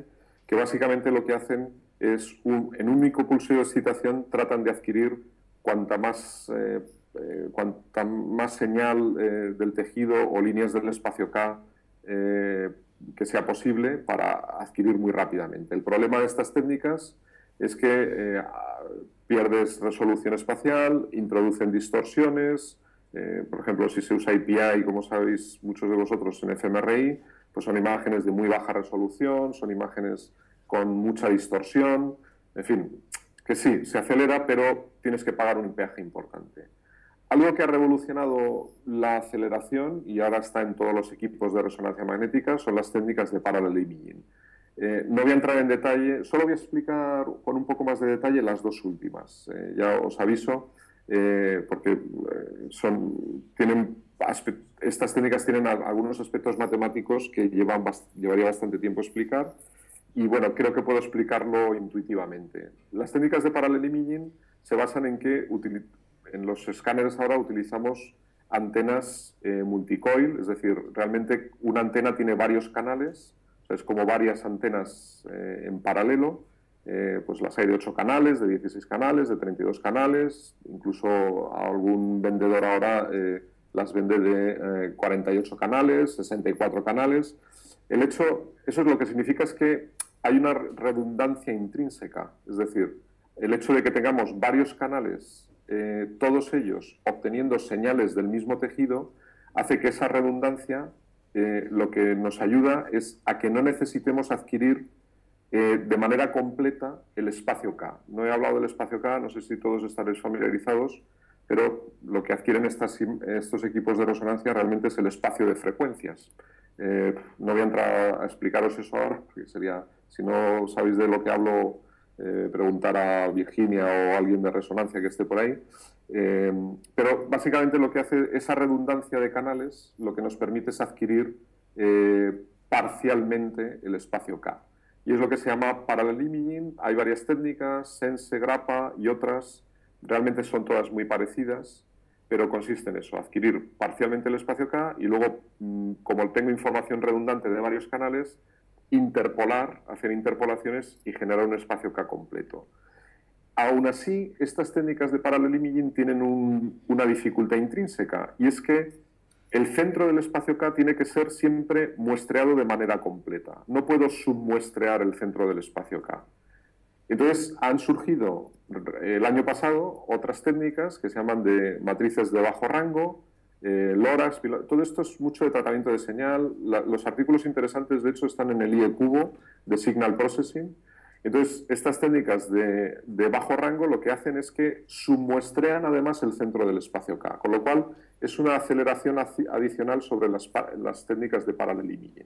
que básicamente lo que hacen es, un, en un único pulso de excitación, tratan de adquirir cuanta más, eh, eh, cuanta más señal eh, del tejido o líneas del espacio K eh, que sea posible para adquirir muy rápidamente. El problema de estas técnicas es que eh, pierdes resolución espacial, introducen distorsiones. Eh, por ejemplo, si se usa A P I, como sabéis muchos de vosotros, en F M R I, pues son imágenes de muy baja resolución, son imágenes con mucha distorsión, en fin, que sí, se acelera, pero tienes que pagar un peaje importante. Algo que ha revolucionado la aceleración y ahora está en todos los equipos de resonancia magnética son las técnicas de parallel imaging. Eh, no voy a entrar en detalle, solo voy a explicar con un poco más de detalle las dos últimas. Eh, ya os aviso, eh, porque eh, son, tienen, estas técnicas tienen algunos aspectos matemáticos que llevan, llevaría bastante tiempo explicar, y bueno, creo que puedo explicarlo intuitivamente. Las técnicas de parallel imaging se basan en que en los escáneres ahora utilizamos antenas eh, multicoil, es decir, realmente una antena tiene varios canales. Es como varias antenas eh, en paralelo, eh, pues las hay de ocho canales, de dieciséis canales, de treinta y dos canales, incluso algún vendedor ahora eh, las vende de eh, cuarenta y ocho canales, sesenta y cuatro canales. El hecho, eso es lo que significa es que hay una redundancia intrínseca, es decir, el hecho de que tengamos varios canales, eh, todos ellos obteniendo señales del mismo tejido, hace que esa redundancia Eh, lo que nos ayuda es a que no necesitemos adquirir eh, de manera completa el espacio K. No he hablado del espacio K, no sé si todos estaréis familiarizados, pero lo que adquieren estas, estos equipos de resonancia realmente es el espacio de frecuencias. Eh, no voy a entrar a explicaros eso ahora, porque sería, si no sabéis de lo que hablo, eh, preguntar a Virginia o a alguien de resonancia que esté por ahí. Eh, pero básicamente lo que hace esa redundancia de canales, lo que nos permite es adquirir eh, parcialmente el espacio K. Y es lo que se llama parallel imaging. Hay varias técnicas, Sense, Grappa y otras. Realmente son todas muy parecidas, pero consiste en eso, adquirir parcialmente el espacio K y luego, como tengo información redundante de varios canales, interpolar, hacer interpolaciones y generar un espacio K completo. Aún así, estas técnicas de parallel imaging tienen un, una dificultad intrínseca, y es que el centro del espacio K tiene que ser siempre muestreado de manera completa. No puedo submuestrear el centro del espacio K. Entonces, han surgido el año pasado otras técnicas que se llaman de matrices de bajo rango, eh, LoRax, todo esto es mucho de tratamiento de señal. La, los artículos interesantes, de hecho, están en el I E Cubo de Signal Processing. Entonces, estas técnicas de, de bajo rango lo que hacen es que submuestrean además el centro del espacio K, con lo cual es una aceleración adicional sobre las, las técnicas de parallel imaging.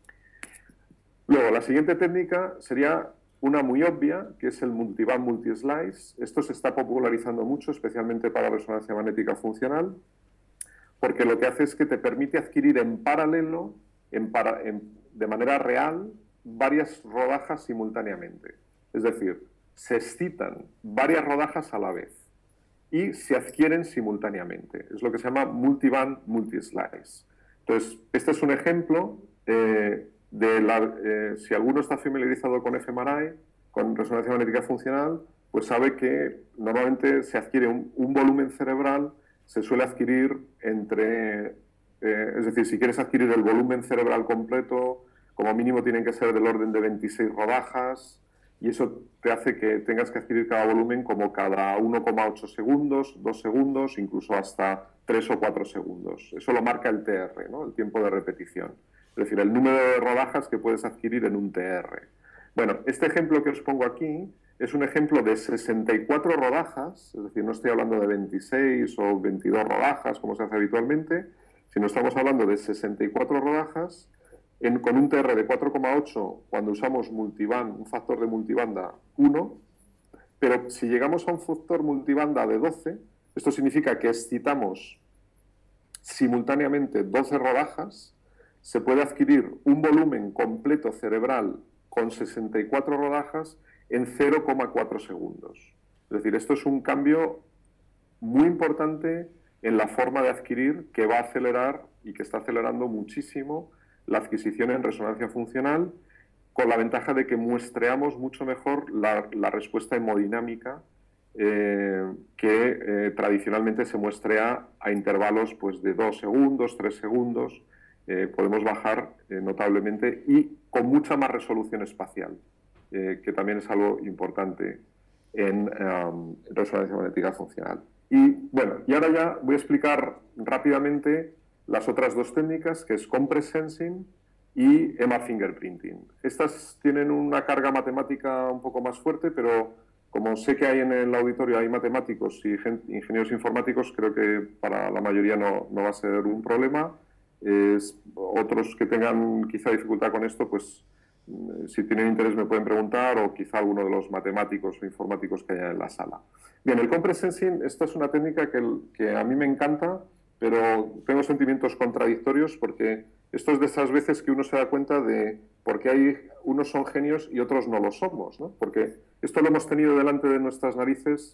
Luego, la siguiente técnica sería una muy obvia, que es el multiband multislice. Esto se está popularizando mucho, especialmente para resonancia magnética funcional, porque lo que hace es que te permite adquirir en paralelo, en para, en, de manera real, varias rodajas simultáneamente. Es decir, se excitan varias rodajas a la vez y se adquieren simultáneamente. Es lo que se llama multiband multislice. Entonces, este es un ejemplo eh, de la... Eh, si alguno está familiarizado con F M R I, con resonancia magnética funcional, pues sabe que normalmente se adquiere un, un volumen cerebral, se suele adquirir entre... Eh, es decir, si quieres adquirir el volumen cerebral completo, como mínimo tienen que ser del orden de veintiséis rodajas, y eso te hace que tengas que adquirir cada volumen como cada uno coma ocho segundos, dos segundos, incluso hasta tres o cuatro segundos. Eso lo marca el T R, ¿no? El tiempo de repetición. Es decir, el número de rodajas que puedes adquirir en un T R. Bueno, este ejemplo que os pongo aquí es un ejemplo de sesenta y cuatro rodajas, es decir, no estoy hablando de veintiséis o veintidós rodajas, como se hace habitualmente, sino estamos hablando de sesenta y cuatro rodajas, En, con un T R de cuatro coma ocho cuando usamos multiband, un factor de multibanda uno, pero si llegamos a un factor multibanda de doce, esto significa que excitamos simultáneamente doce rodajas, se puede adquirir un volumen completo cerebral con sesenta y cuatro rodajas en cero coma cuatro segundos. Es decir, esto es un cambio muy importante en la forma de adquirir, que va a acelerar y que está acelerando muchísimo la adquisición en resonancia funcional, con la ventaja de que muestreamos mucho mejor la, la respuesta hemodinámica eh, que eh, tradicionalmente se muestrea a intervalos pues, de dos segundos, tres segundos. Eh, podemos bajar eh, notablemente y con mucha más resolución espacial, eh, que también es algo importante en um, resonancia magnética funcional. Y bueno, y ahora ya voy a explicar rápidamente las otras dos técnicas, que es Compress Sensing y E M A Fingerprinting. Estas tienen una carga matemática un poco más fuerte, pero como sé que hay en el auditorio hay matemáticos y ingenieros informáticos, creo que para la mayoría no, no va a ser un problema. Es, otros que tengan quizá dificultad con esto, pues si tienen interés me pueden preguntar, o quizá alguno de los matemáticos o informáticos que haya en la sala. Bien, el Compress Sensing, esta es una técnica que, que a mí me encanta, pero tengo sentimientos contradictorios porque esto es de esas veces que uno se da cuenta de por qué hay, unos son genios y otros no lo somos, ¿no? Porque esto lo hemos tenido delante de nuestras narices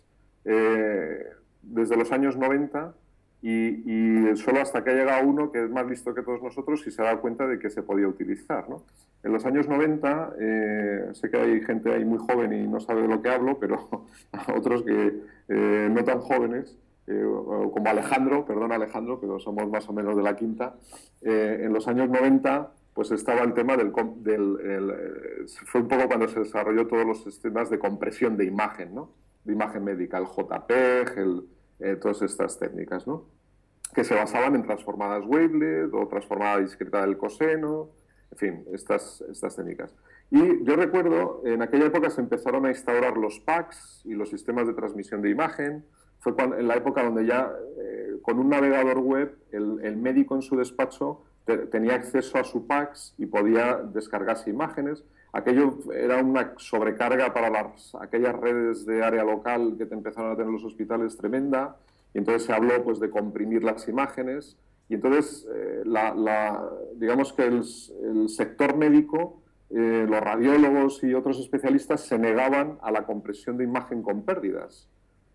eh, desde los años noventa, Y, y solo hasta que ha llegado uno que es más listo que todos nosotros y se ha dado cuenta de que se podía utilizar, ¿no? En los años noventa, eh, sé que hay gente ahí muy joven y no sabe de lo que hablo, pero otros que eh, no tan jóvenes, eh, como Alejandro, perdón Alejandro, pero somos más o menos de la quinta, eh, en los años noventa pues estaba el tema del... del el, fue un poco cuando se desarrolló todos los sistemas de compresión de imagen, ¿no? De imagen médica, el J P E G, el, eh, todas estas técnicas, ¿no? Que se basaban en transformadas wavelet o transformada discreta del coseno, en fin, estas, estas técnicas. Y yo recuerdo, en aquella época se empezaron a instaurar los packs y los sistemas de transmisión de imagen. Fue cuando, en la época donde ya, eh, con un navegador web, el, el médico en su despacho te, tenía acceso a su packs y podía descargarse imágenes. Aquello era una sobrecarga para las, aquellas redes de área local que te empezaron a tener los hospitales tremenda. Y entonces se habló pues, de comprimir las imágenes. Y entonces, eh, la, la, digamos que el, el sector médico, eh, los radiólogos y otros especialistas se negaban a la compresión de imagen con pérdidas.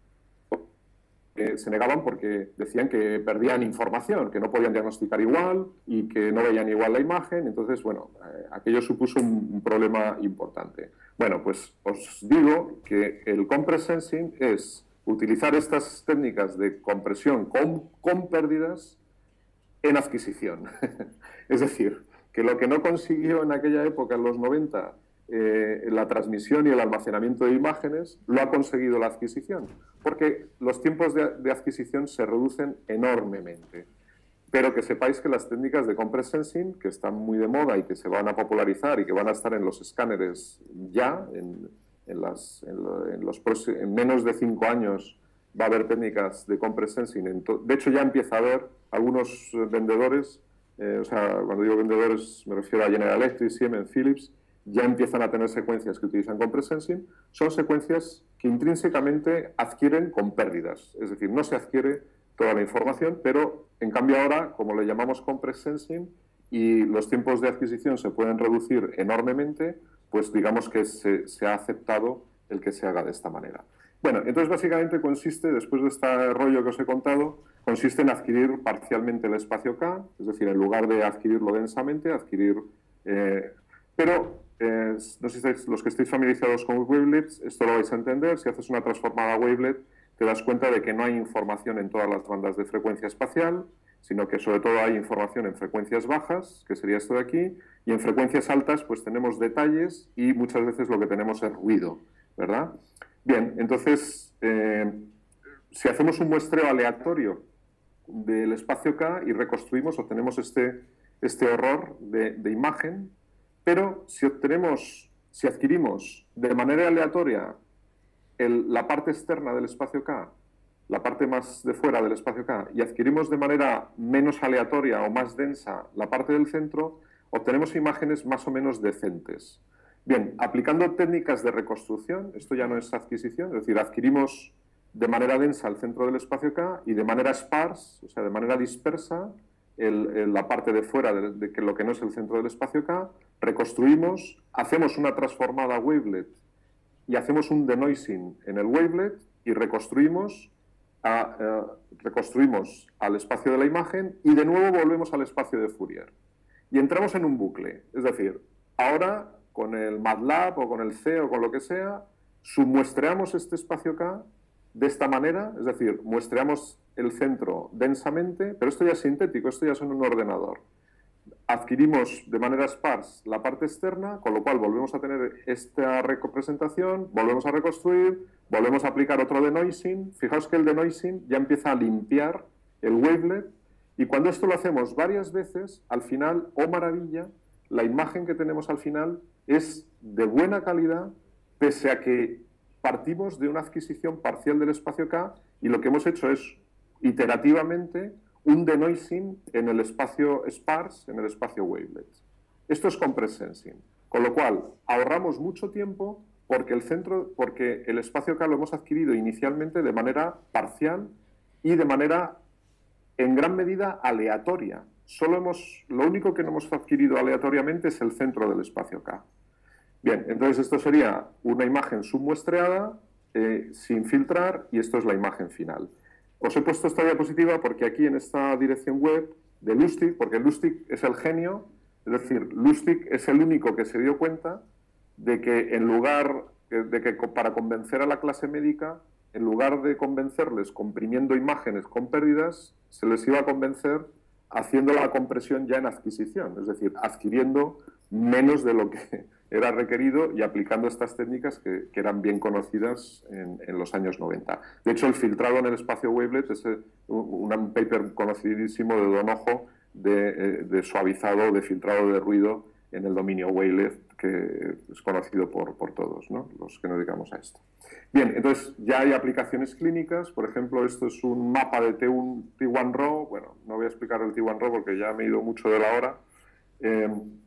Eh, se negaban porque decían que perdían información, que no podían diagnosticar igual y que no veían igual la imagen. Entonces, bueno, eh, aquello supuso un, un problema importante. Bueno, pues os digo que el Compress Sensing es utilizar estas técnicas de compresión con, con pérdidas en adquisición. Es decir, que lo que no consiguió en aquella época, en los noventa, eh, la transmisión y el almacenamiento de imágenes, lo ha conseguido la adquisición, porque los tiempos de, de adquisición se reducen enormemente. Pero que sepáis que las técnicas de Compress Sensing, que están muy de moda y que se van a popularizar y que van a estar en los escáneres ya, en, en, las, en, lo, en, los en menos de cinco años va a haber técnicas de Compress Sensing. De hecho, ya empieza a haber algunos vendedores, eh, o sea, cuando digo vendedores me refiero a General Electric, Siemens, Philips, ya empiezan a tener secuencias que utilizan Compress Sensing. Son secuencias que intrínsecamente adquieren con pérdidas, es decir, no se adquiere toda la información, pero en cambio ahora, como le llamamos Compress Sensing y los tiempos de adquisición se pueden reducir enormemente, pues digamos que se, se ha aceptado el que se haga de esta manera. Bueno, entonces básicamente consiste, después de este rollo que os he contado, consiste en adquirir parcialmente el espacio K, es decir, en lugar de adquirirlo densamente, adquirir... Eh, pero, eh, no sé si estáis, los que estéis familiarizados con wavelets, esto lo vais a entender. Si haces una transformada wavelet, te das cuenta de que no hay información en todas las bandas de frecuencia espacial, sino que sobre todo hay información en frecuencias bajas, que sería esto de aquí, y en frecuencias altas pues tenemos detalles y muchas veces lo que tenemos es ruido, ¿verdad? Bien, entonces, eh, si hacemos un muestreo aleatorio del espacio K y reconstruimos, obtenemos este, este horror de, de imagen, pero si obtenemos, si adquirimos de manera aleatoria el, la parte externa del espacio K, la parte más de fuera del espacio K, y adquirimos de manera menos aleatoria o más densa la parte del centro, obtenemos imágenes más o menos decentes. Bien, aplicando técnicas de reconstrucción, esto ya no es adquisición, es decir, adquirimos de manera densa el centro del espacio K y de manera sparse, o sea, de manera dispersa, el, el, la parte de fuera de, de que lo que no es el centro del espacio K, reconstruimos, hacemos una transformada wavelet y hacemos un denoising en el wavelet y reconstruimos, a, eh, reconstruimos al espacio de la imagen y de nuevo volvemos al espacio de Fourier. Y entramos en un bucle, es decir, ahora con el MATLAB o con el C o con lo que sea, submuestreamos este espacio K de esta manera, es decir, muestreamos el centro densamente, pero esto ya es sintético, esto ya es en un ordenador. Adquirimos de manera sparse la parte externa, con lo cual volvemos a tener esta representación, volvemos a reconstruir, volvemos a aplicar otro denoising. Fijaos que el denoising ya empieza a limpiar el wavelet, y cuando esto lo hacemos varias veces, al final, oh maravilla, la imagen que tenemos al final es de buena calidad, pese a que partimos de una adquisición parcial del espacio K, y lo que hemos hecho es, iterativamente, un denoising en el espacio sparse, en el espacio wavelet. Esto es compress sensing, con lo cual ahorramos mucho tiempo porque el centro, porque el espacio K lo hemos adquirido inicialmente de manera parcial y de manera, en gran medida, aleatoria. Solo hemos, lo único que no hemos adquirido aleatoriamente es el centro del espacio K. Bien, entonces esto sería una imagen submuestreada, eh, sin filtrar, y esto es la imagen final. Os he puesto esta diapositiva porque aquí en esta dirección web de Lustig, porque Lustig es el genio, es decir, Lustig es el único que se dio cuenta de que en lugar de que para convencer a la clase médica, en lugar de convencerles comprimiendo imágenes con pérdidas, se les iba a convencer haciendo la compresión ya en adquisición, es decir, adquiriendo menos de lo que era requerido y aplicando estas técnicas que, que eran bien conocidas en, en los años noventa. De hecho, el filtrado en el espacio wavelet es un, un paper conocidísimo de Donoho de, de suavizado, de filtrado de ruido en el dominio wavelet, que es conocido por, por todos, ¿no?, los que nos dedicamos a esto. Bien, entonces ya hay aplicaciones clínicas. Por ejemplo, esto es un mapa de T uno RAW. Bueno, no voy a explicar el T uno RAW porque ya me he ido mucho de la hora. Eh,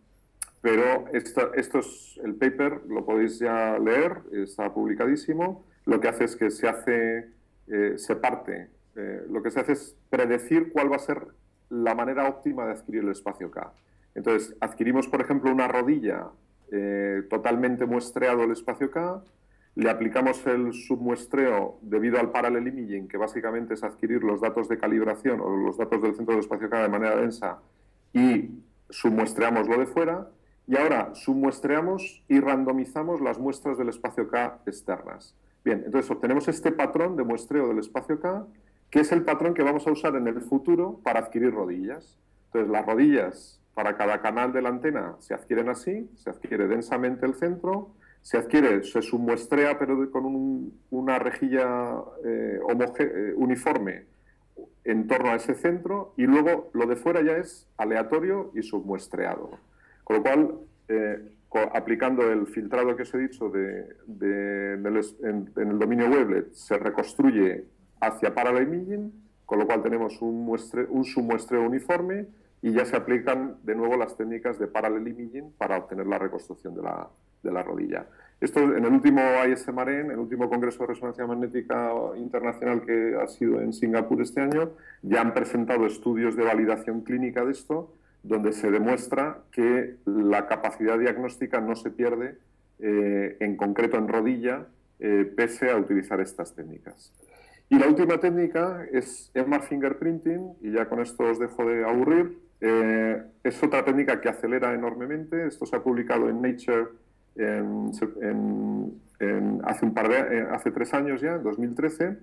pero esto, esto es el paper, lo podéis ya leer, está publicadísimo. Lo que hace es que se hace, eh, se parte, eh, lo que se hace es predecir cuál va a ser la manera óptima de adquirir el espacio K. Entonces, adquirimos, por ejemplo, una rodilla eh, totalmente muestreado el espacio K, le aplicamos el submuestreo debido al parallel imaging, que básicamente es adquirir los datos de calibración o los datos del centro del espacio K de manera densa, y submuestreamos lo de fuera, y ahora submuestreamos y randomizamos las muestras del espacio K externas. Bien, entonces obtenemos este patrón de muestreo del espacio K, que es el patrón que vamos a usar en el futuro para adquirir rodillas. Entonces, las rodillas para cada canal de la antena se adquieren así, se adquiere densamente el centro, se adquiere, se submuestrea, pero con un, una rejilla eh, eh, uniforme en torno a ese centro, y luego lo de fuera ya es aleatorio y submuestreado. Con lo cual, eh, aplicando el filtrado que os he dicho de, de, de les, en, en el dominio wavelet, se reconstruye hacia parallel imaging, con lo cual tenemos un, muestre, un submuestreo uniforme, y ya se aplican de nuevo las técnicas de parallel imaging para obtener la reconstrucción de la, de la rodilla. Esto en el último I S M A R E N, el último Congreso de Resonancia Magnética Internacional que ha sido en Singapur este año, ya han presentado estudios de validación clínica de esto, donde se demuestra que la capacidad diagnóstica no se pierde, eh, en concreto en rodilla, eh, pese a utilizar estas técnicas. Y la última técnica es M R Fingerprinting, y ya con esto os dejo de aburrir. Eh, es otra técnica que acelera enormemente. Esto se ha publicado en Nature en, en, en hace, un par de, eh, hace tres años ya, en dos mil trece.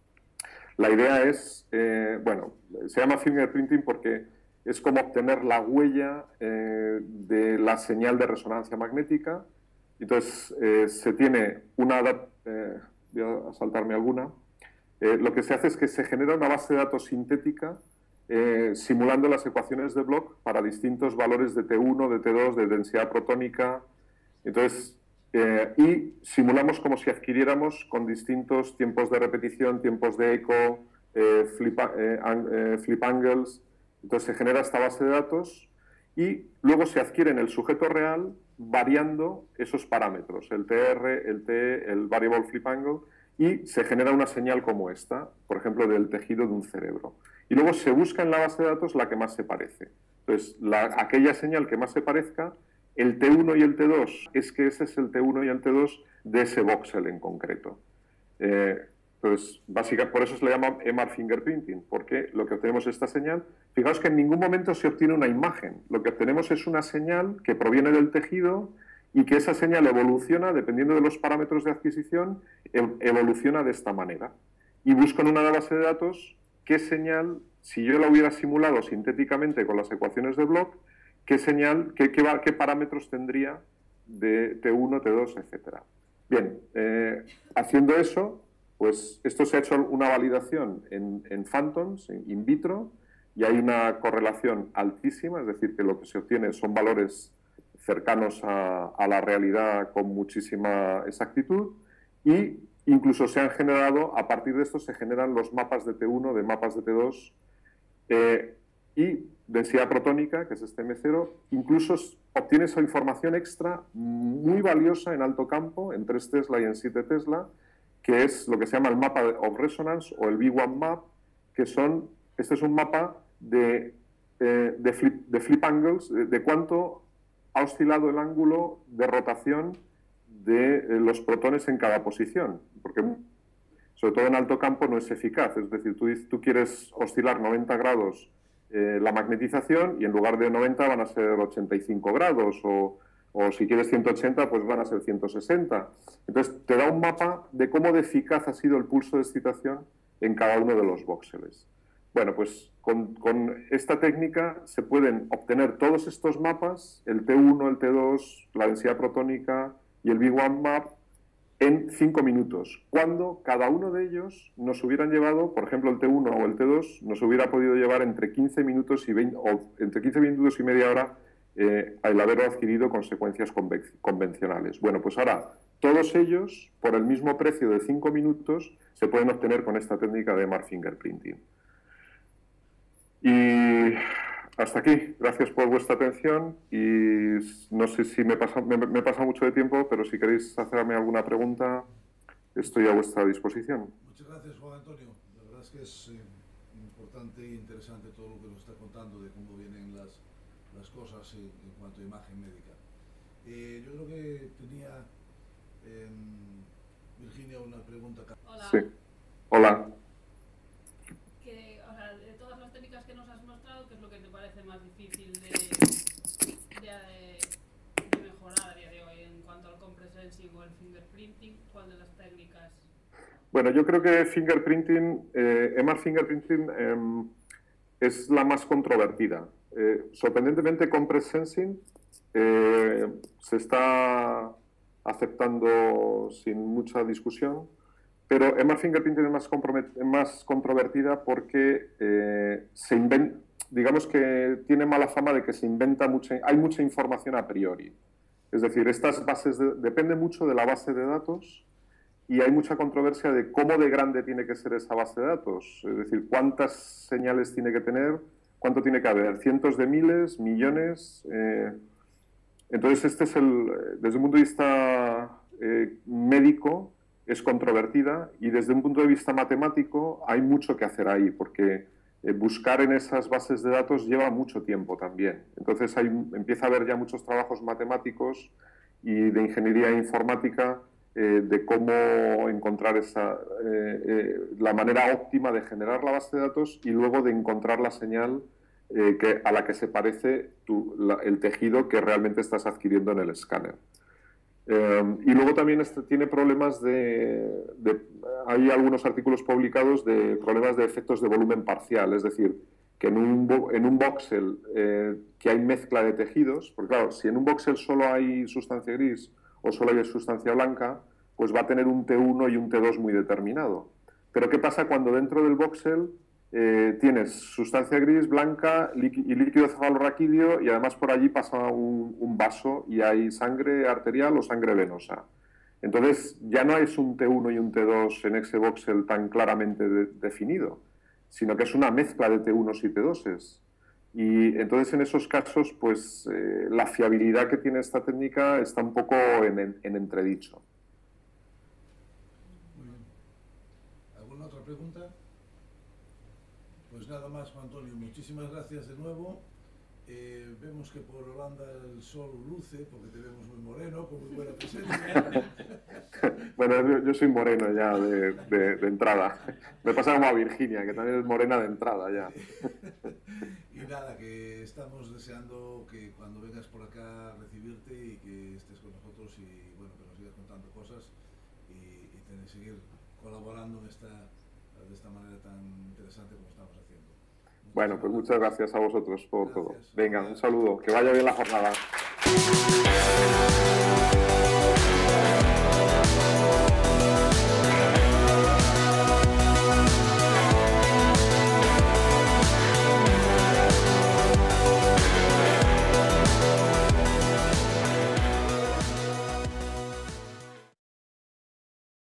La idea es, eh, bueno, se llama fingerprinting porque es como obtener la huella eh, de la señal de resonancia magnética. Entonces, eh, se tiene una... Eh, voy a saltarme alguna. Eh, lo que se hace es que se genera una base de datos sintética eh, simulando las ecuaciones de Bloch para distintos valores de T uno, de T dos, de densidad protónica. Entonces, eh, y simulamos como si adquiriéramos con distintos tiempos de repetición, tiempos de eco, eh, flip, eh, eh, flip angles. Entonces se genera esta base de datos y luego se adquiere en el sujeto real variando esos parámetros, el T R, el T, el variable flip angle, y se genera una señal como esta, por ejemplo, del tejido de un cerebro. Y luego se busca en la base de datos la que más se parece. Entonces, la, aquella señal que más se parezca, el T uno y el T dos, es que ese es el T uno y el T dos de ese voxel en concreto. Eh, entonces, básicamente, por eso se le llama M R Fingerprinting, porque lo que obtenemos es esta señal. Fijaos que en ningún momento se obtiene una imagen. Lo que obtenemos es una señal que proviene del tejido y que esa señal evoluciona, dependiendo de los parámetros de adquisición, evoluciona de esta manera. Y busco en una base de datos qué señal, si yo la hubiera simulado sintéticamente con las ecuaciones de Bloch, qué señal, qué, qué, qué parámetros tendría de T uno, T dos, etcétera. Bien, eh, haciendo eso, pues esto se ha hecho una validación en, en Phantoms, en in vitro, y hay una correlación altísima, es decir, que lo que se obtiene son valores cercanos a, a la realidad con muchísima exactitud, y incluso se han generado, a partir de esto se generan los mapas de T uno, de mapas de T dos, eh, y densidad protónica, que es este M cero, incluso obtiene esa información extra muy valiosa en alto campo, en tres Tesla y en siete Tesla, que es lo que se llama el mapa of resonance o el V uno map, que son, este es un mapa de, eh, de, flip, de flip angles, de, de cuánto ha oscilado el ángulo de rotación de eh, los protones en cada posición, porque sobre todo en alto campo no es eficaz, es decir, tú, tú quieres oscilar noventa grados eh, la magnetización y en lugar de noventa van a ser ochenta y cinco grados, o, o si quieres ciento ochenta pues van a ser ciento sesenta. Entonces te da un mapa de cómo de eficaz ha sido el pulso de excitación en cada uno de los voxeles. Bueno, pues con, con esta técnica se pueden obtener todos estos mapas, el T uno, el T dos, la densidad protónica y el V uno map, en cinco minutos, cuando cada uno de ellos nos hubieran llevado, por ejemplo, el T uno o el T dos, nos hubiera podido llevar entre quince minutos y veinte, o entre quince minutos y media hora eh, el haberlo adquirido con secuencias convencionales. Bueno, pues ahora todos ellos, por el mismo precio de cinco minutos, se pueden obtener con esta técnica de M A R fingerprinting. Y hasta aquí. Gracias por vuestra atención y no sé si me pasa, me, me pasa mucho de tiempo, pero si queréis hacerme alguna pregunta, estoy a vuestra disposición. Muchas gracias, Juan Antonio. La verdad es que es eh, importante e interesante todo lo que nos está contando de cómo vienen las, las cosas en, en cuanto a imagen médica. Eh, yo creo que tenía eh, Virginia una pregunta. Hola. Sí. Hola. Que, o sea, de todas las técnicas que nos has mostrado, ¿qué es lo que te parece más difícil de, de, de mejorar a día de hoy en cuanto al compress sensing o el fingerprinting? ¿Cuál de las técnicas? Bueno, yo creo que fingerprinting, eh, M A R fingerprinting eh, es la más controvertida. Eh, sorprendentemente, compress sensing eh, se está aceptando sin mucha discusión, pero M A R fingerprinting es más, más controvertida porque eh, se inventa, digamos que tiene mala fama de que se inventa mucha, hay mucha información a priori. Es decir, estas bases de, depende mucho de la base de datos y hay mucha controversia de cómo de grande tiene que ser esa base de datos. Es decir, cuántas señales tiene que tener, cuánto tiene que haber, cientos de miles, millones. Eh, entonces, este es el, desde un punto de vista eh, médico, es controvertida y desde un punto de vista matemático hay mucho que hacer ahí, porque eh, buscar en esas bases de datos lleva mucho tiempo también. Entonces hay, empieza a haber ya muchos trabajos matemáticos y de ingeniería informática eh, de cómo encontrar esa, eh, eh, la manera óptima de generar la base de datos y luego de encontrar la señal eh, que, a la que se parece tu, la, el tejido que realmente estás adquiriendo en el escáner. Eh, y luego también este, tiene problemas de, de... Hay algunos artículos publicados de problemas de efectos de volumen parcial, es decir, que en un, en un voxel eh, que hay mezcla de tejidos, porque claro, si en un voxel solo hay sustancia gris o solo hay sustancia blanca, pues va a tener un T uno y un T dos muy determinado. Pero ¿qué pasa cuando dentro del voxel eh, tienes sustancia gris, blanca y líquido cefalorraquídeo y además por allí pasa un, un vaso y hay sangre arterial o sangre venosa? Entonces ya no es un T uno y un T dos en ese voxel tan claramente de, definido, sino que es una mezcla de T unos y T doses. Y entonces en esos casos pues eh, la fiabilidad que tiene esta técnica está un poco en, en, en entredicho. Muy bien. ¿Alguna otra pregunta? Pues nada más, Juan Antonio, muchísimas gracias de nuevo. Eh, vemos que por Holanda el sol luce, porque te vemos muy moreno, con muy buena presencia. Bueno, yo, yo soy moreno ya de, de, de entrada. Me pasa como a Virginia, que también es morena de entrada ya. Y nada, que estamos deseando que cuando vengas por acá recibirte y que estés con nosotros. nosotros y bueno, que nos sigas contando cosas y, y tener, seguir colaborando en esta, de esta manera tan interesante como estamos haciendo. Muchas bueno, pues gracias. muchas gracias a vosotros por Gracias. todo. Venga, un saludo, que vaya bien la jornada.